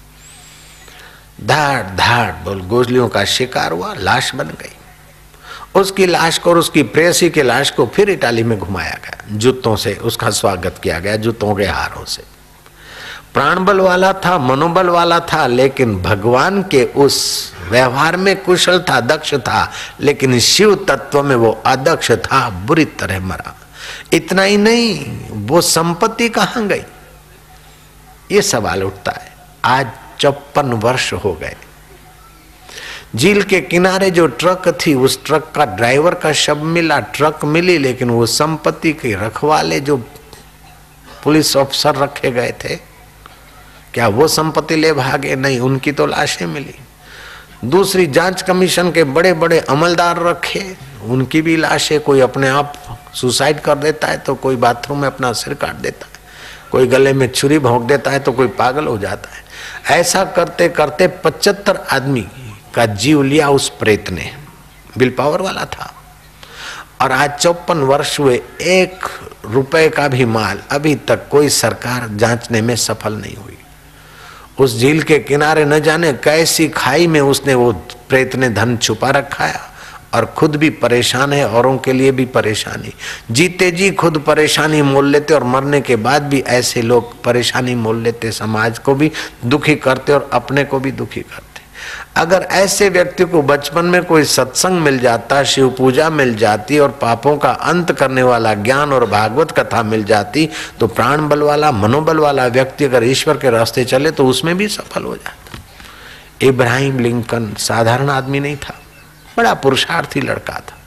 धाड़ धाड़ बोल गोजलियों का शिकार हुआ, लाश बन गई। उसकी लाश को और उसकी प्रेयसी की लाश को फिर इटाली में घुमाया गया। जूतों से उसका स्वागत किया गया, जूतों के हारों से। प्राण बल वाला था, मनोबल वाला था, लेकिन भगवान के उस व्यवहार में कुशल था, दक्ष था, लेकिन शिव तत्व में वो अदक्ष था, बुरी तरह मरा। इतना ही नहीं, वो संपत्ति कहां गई, ये सवाल उठता है। आज चौपन वर्ष हो गए। झील के किनारे जो ट्रक थी, उस ट्रक का ड्राइवर का शव मिला, ट्रक मिली, लेकिन वो संपत्ति के रखवाले जो पुलिस अफसर रखे गए थे, क्या वो संपत्ति ले भागे? नहीं, उनकी तो लाशें मिली। दूसरी जांच कमीशन के बड़े बड़े अमलदार रखे, उनकी भी लाशें, कोई अपने आप सुसाइड कर देता है तो कोई बाथरूम में अपना सिर काट देता है, कोई गले में छुरी भोंक देता है तो कोई पागल हो जाता है। ऐसा करते करते पचहत्तर आदमी का जीव लिया उस प्रेत ने। विल पावर वाला था। और आज चौपन वर्ष हुए, एक रुपए का भी माल अभी तक कोई सरकार जांचने में सफल नहीं हुई। उस झील के किनारे न जाने कैसी खाई में उसने वो प्रेत ने धन छुपा रखा है और खुद भी परेशान है, औरों के लिए भी परेशानी। जीते जी खुद परेशानी मोल लेते और मरने के बाद भी ऐसे लोग परेशानी मोल लेते, समाज को भी दुखी करते और अपने को भी दुखी करते। अगर ऐसे व्यक्ति को बचपन में कोई सत्संग मिल जाता, शिव पूजा मिल जाती और पापों का अंत करने वाला ज्ञान और भागवत कथा मिल जाती, तो प्राण बल वाला, मनोबल वाला व्यक्ति अगर ईश्वर के रास्ते चले तो उसमें भी सफल हो जाता। इब्राहिम लिंकन साधारण आदमी नहीं था, बड़ा पुरुषार्थी लड़का था।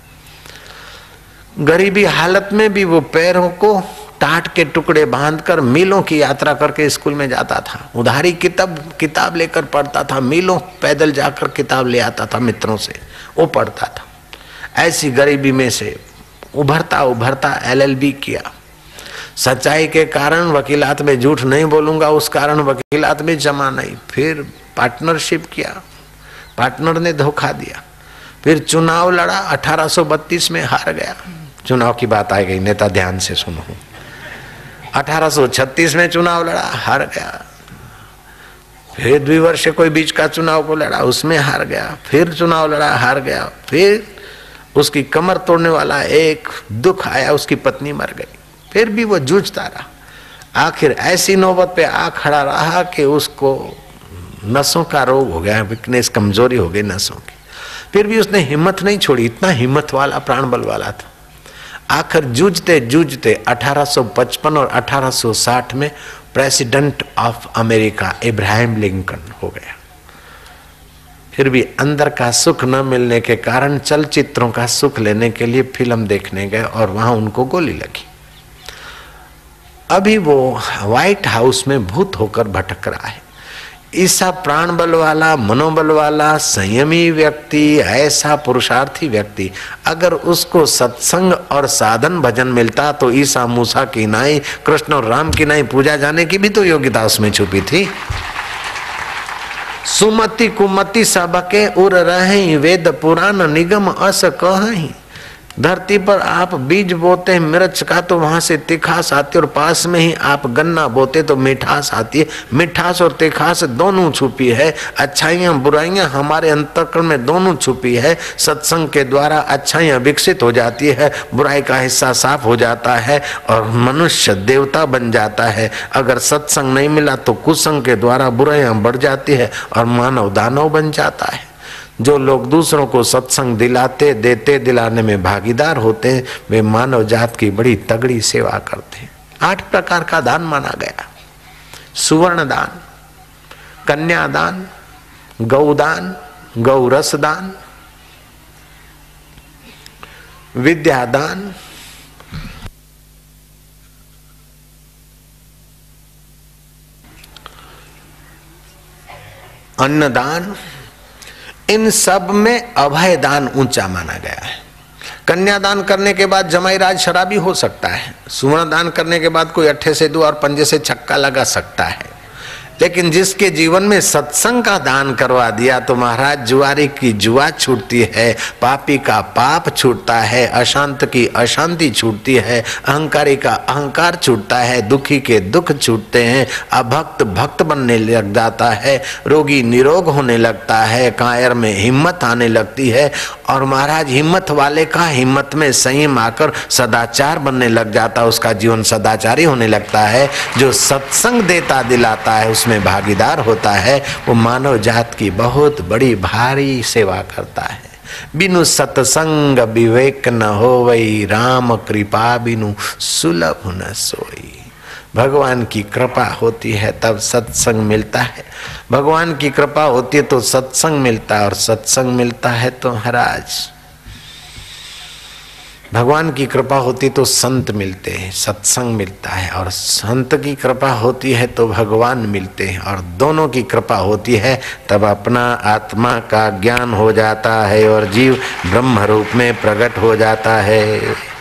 गरीबी हालत में भी वो पैरों को टाट के टुकड़े बांधकर मीलों की यात्रा करके स्कूल में जाता था। उधारी किताब किताब लेकर पढ़ता था, मीलों पैदल जाकर किताब ले आता था मित्रों से, वो पढ़ता था। ऐसी गरीबी में से उभरता उभरता एल एल बी किया। सच्चाई के कारण वकीलात में, झूठ नहीं बोलूंगा, उस कारण वकीलात में जमा नहीं। फिर पार्टनरशिप किया, पार्टनर ने धोखा दिया। फिर चुनाव लड़ा, अठारह सौ बत्तीस में हार गया। चुनाव की बात आ गई, नेता ध्यान से सुनो। अठारह सौ छत्तीस में चुनाव लड़ा, हार गया। फिर द्विवर्ष कोई बीच का चुनाव को लड़ा, उसमें हार गया। फिर चुनाव लड़ा, हार गया। फिर उसकी कमर तोड़ने वाला एक दुख आया, उसकी पत्नी मर गई। फिर भी वो जूझता रहा। आखिर ऐसी नौबत पे आ खड़ा रहा कि उसको नसों का रोग हो गया, वीकनेस, कमजोरी हो गई नसों की। फिर भी उसने हिम्मत नहीं छोड़ी, इतना हिम्मत वाला, प्राण बल वाला था। आखिर जूझते जूझते अठारह सौ पचपन और अठारह सौ साठ में president of America Abraham Lincoln हो गया। फिर भी अंदर का सुख न मिलने के कारण चलचित्रों का सुख लेने के लिए फिल्म देखने गए और वहां उनको गोली लगी। अभी वो व्हाइट हाउस में भूत होकर भटक रहा है। ऐसा प्राण बल वाला, मनोबल वाला, संयमी व्यक्ति, ऐसा पुरुषार्थी व्यक्ति, अगर उसको सत्संग और साधन भजन मिलता तो ईसा मूसा की नाई, कृष्ण और राम की नाई पूजा जाने की भी तो योग्यता उसमें छुपी थी। सुमति कुमति सबके उर रहे, वेद पुराण निगम अस कहीं। धरती पर आप बीज बोते हैं मिर्च का तो वहां से तिखास आती है, और पास में ही आप गन्ना बोते तो मिठास आती है। मिठास और तिखास दोनों छुपी है। अच्छाइयां बुराइयां हमारे अंतःकरण में दोनों छुपी है। सत्संग के द्वारा अच्छाइयां विकसित हो जाती है, बुराई का हिस्सा साफ हो जाता है और मनुष्य देवता बन जाता है। अगर सत्संग नहीं मिला तो कुसंग के द्वारा बुराइयां बढ़ जाती है और मानव दानव बन जाता है। जो लोग दूसरों को सत्संग दिलाते, देते, दिलाने में भागीदार होते हैं, वे मानव जात की बड़ी तगड़ी सेवा करते हैं। आठ प्रकार का दान माना गया: सुवर्ण दान, कन्यादान, गौदान, गौरस दान, विद्यादान, अन्नदान। इन सब में अभय दान ऊंचा माना गया है। कन्यादान करने के बाद जमाई राज शराबी हो सकता है। सुवर्ण दान करने के बाद कोई अट्ठे से दो और पंजे से छक्का लगा सकता है। लेकिन जिसके जीवन में सत्संग का दान करवा दिया तो महाराज जुआरी की जुआ छूटती है, पापी का पाप छूटता है, अशांत की अशांति छूटती है, अहंकारी का अहंकार छूटता है, दुखी के दुख छूटते हैं, अभक्त भक्त बनने लग जाता है, रोगी निरोग होने लगता है, कायर में हिम्मत आने लगती है और महाराज हिम्मत वाले का हिम्मत में संयम आकर सदाचार बनने लग जाता है। उसका जीवन सदाचारी होने लगता है। जो सत्संग देता दिलाता है उसमें में भागीदार होता है, वो मानव जात की बहुत बड़ी भारी सेवा करता है। बिनु सत्संग विवेक न होवई, राम कृपा बिनु सुलभ न सोई। भगवान की कृपा होती है तब सत्संग मिलता है। भगवान की कृपा होती है तो सत्संग मिलता है, और सत्संग मिलता है तो महाराज भगवान की कृपा होती तो संत मिलते हैं, सत्संग मिलता है, और संत की कृपा होती है तो भगवान मिलते हैं, और दोनों की कृपा होती है तब अपना आत्मा का ज्ञान हो जाता है और जीव ब्रह्म रूप में प्रकट हो जाता है।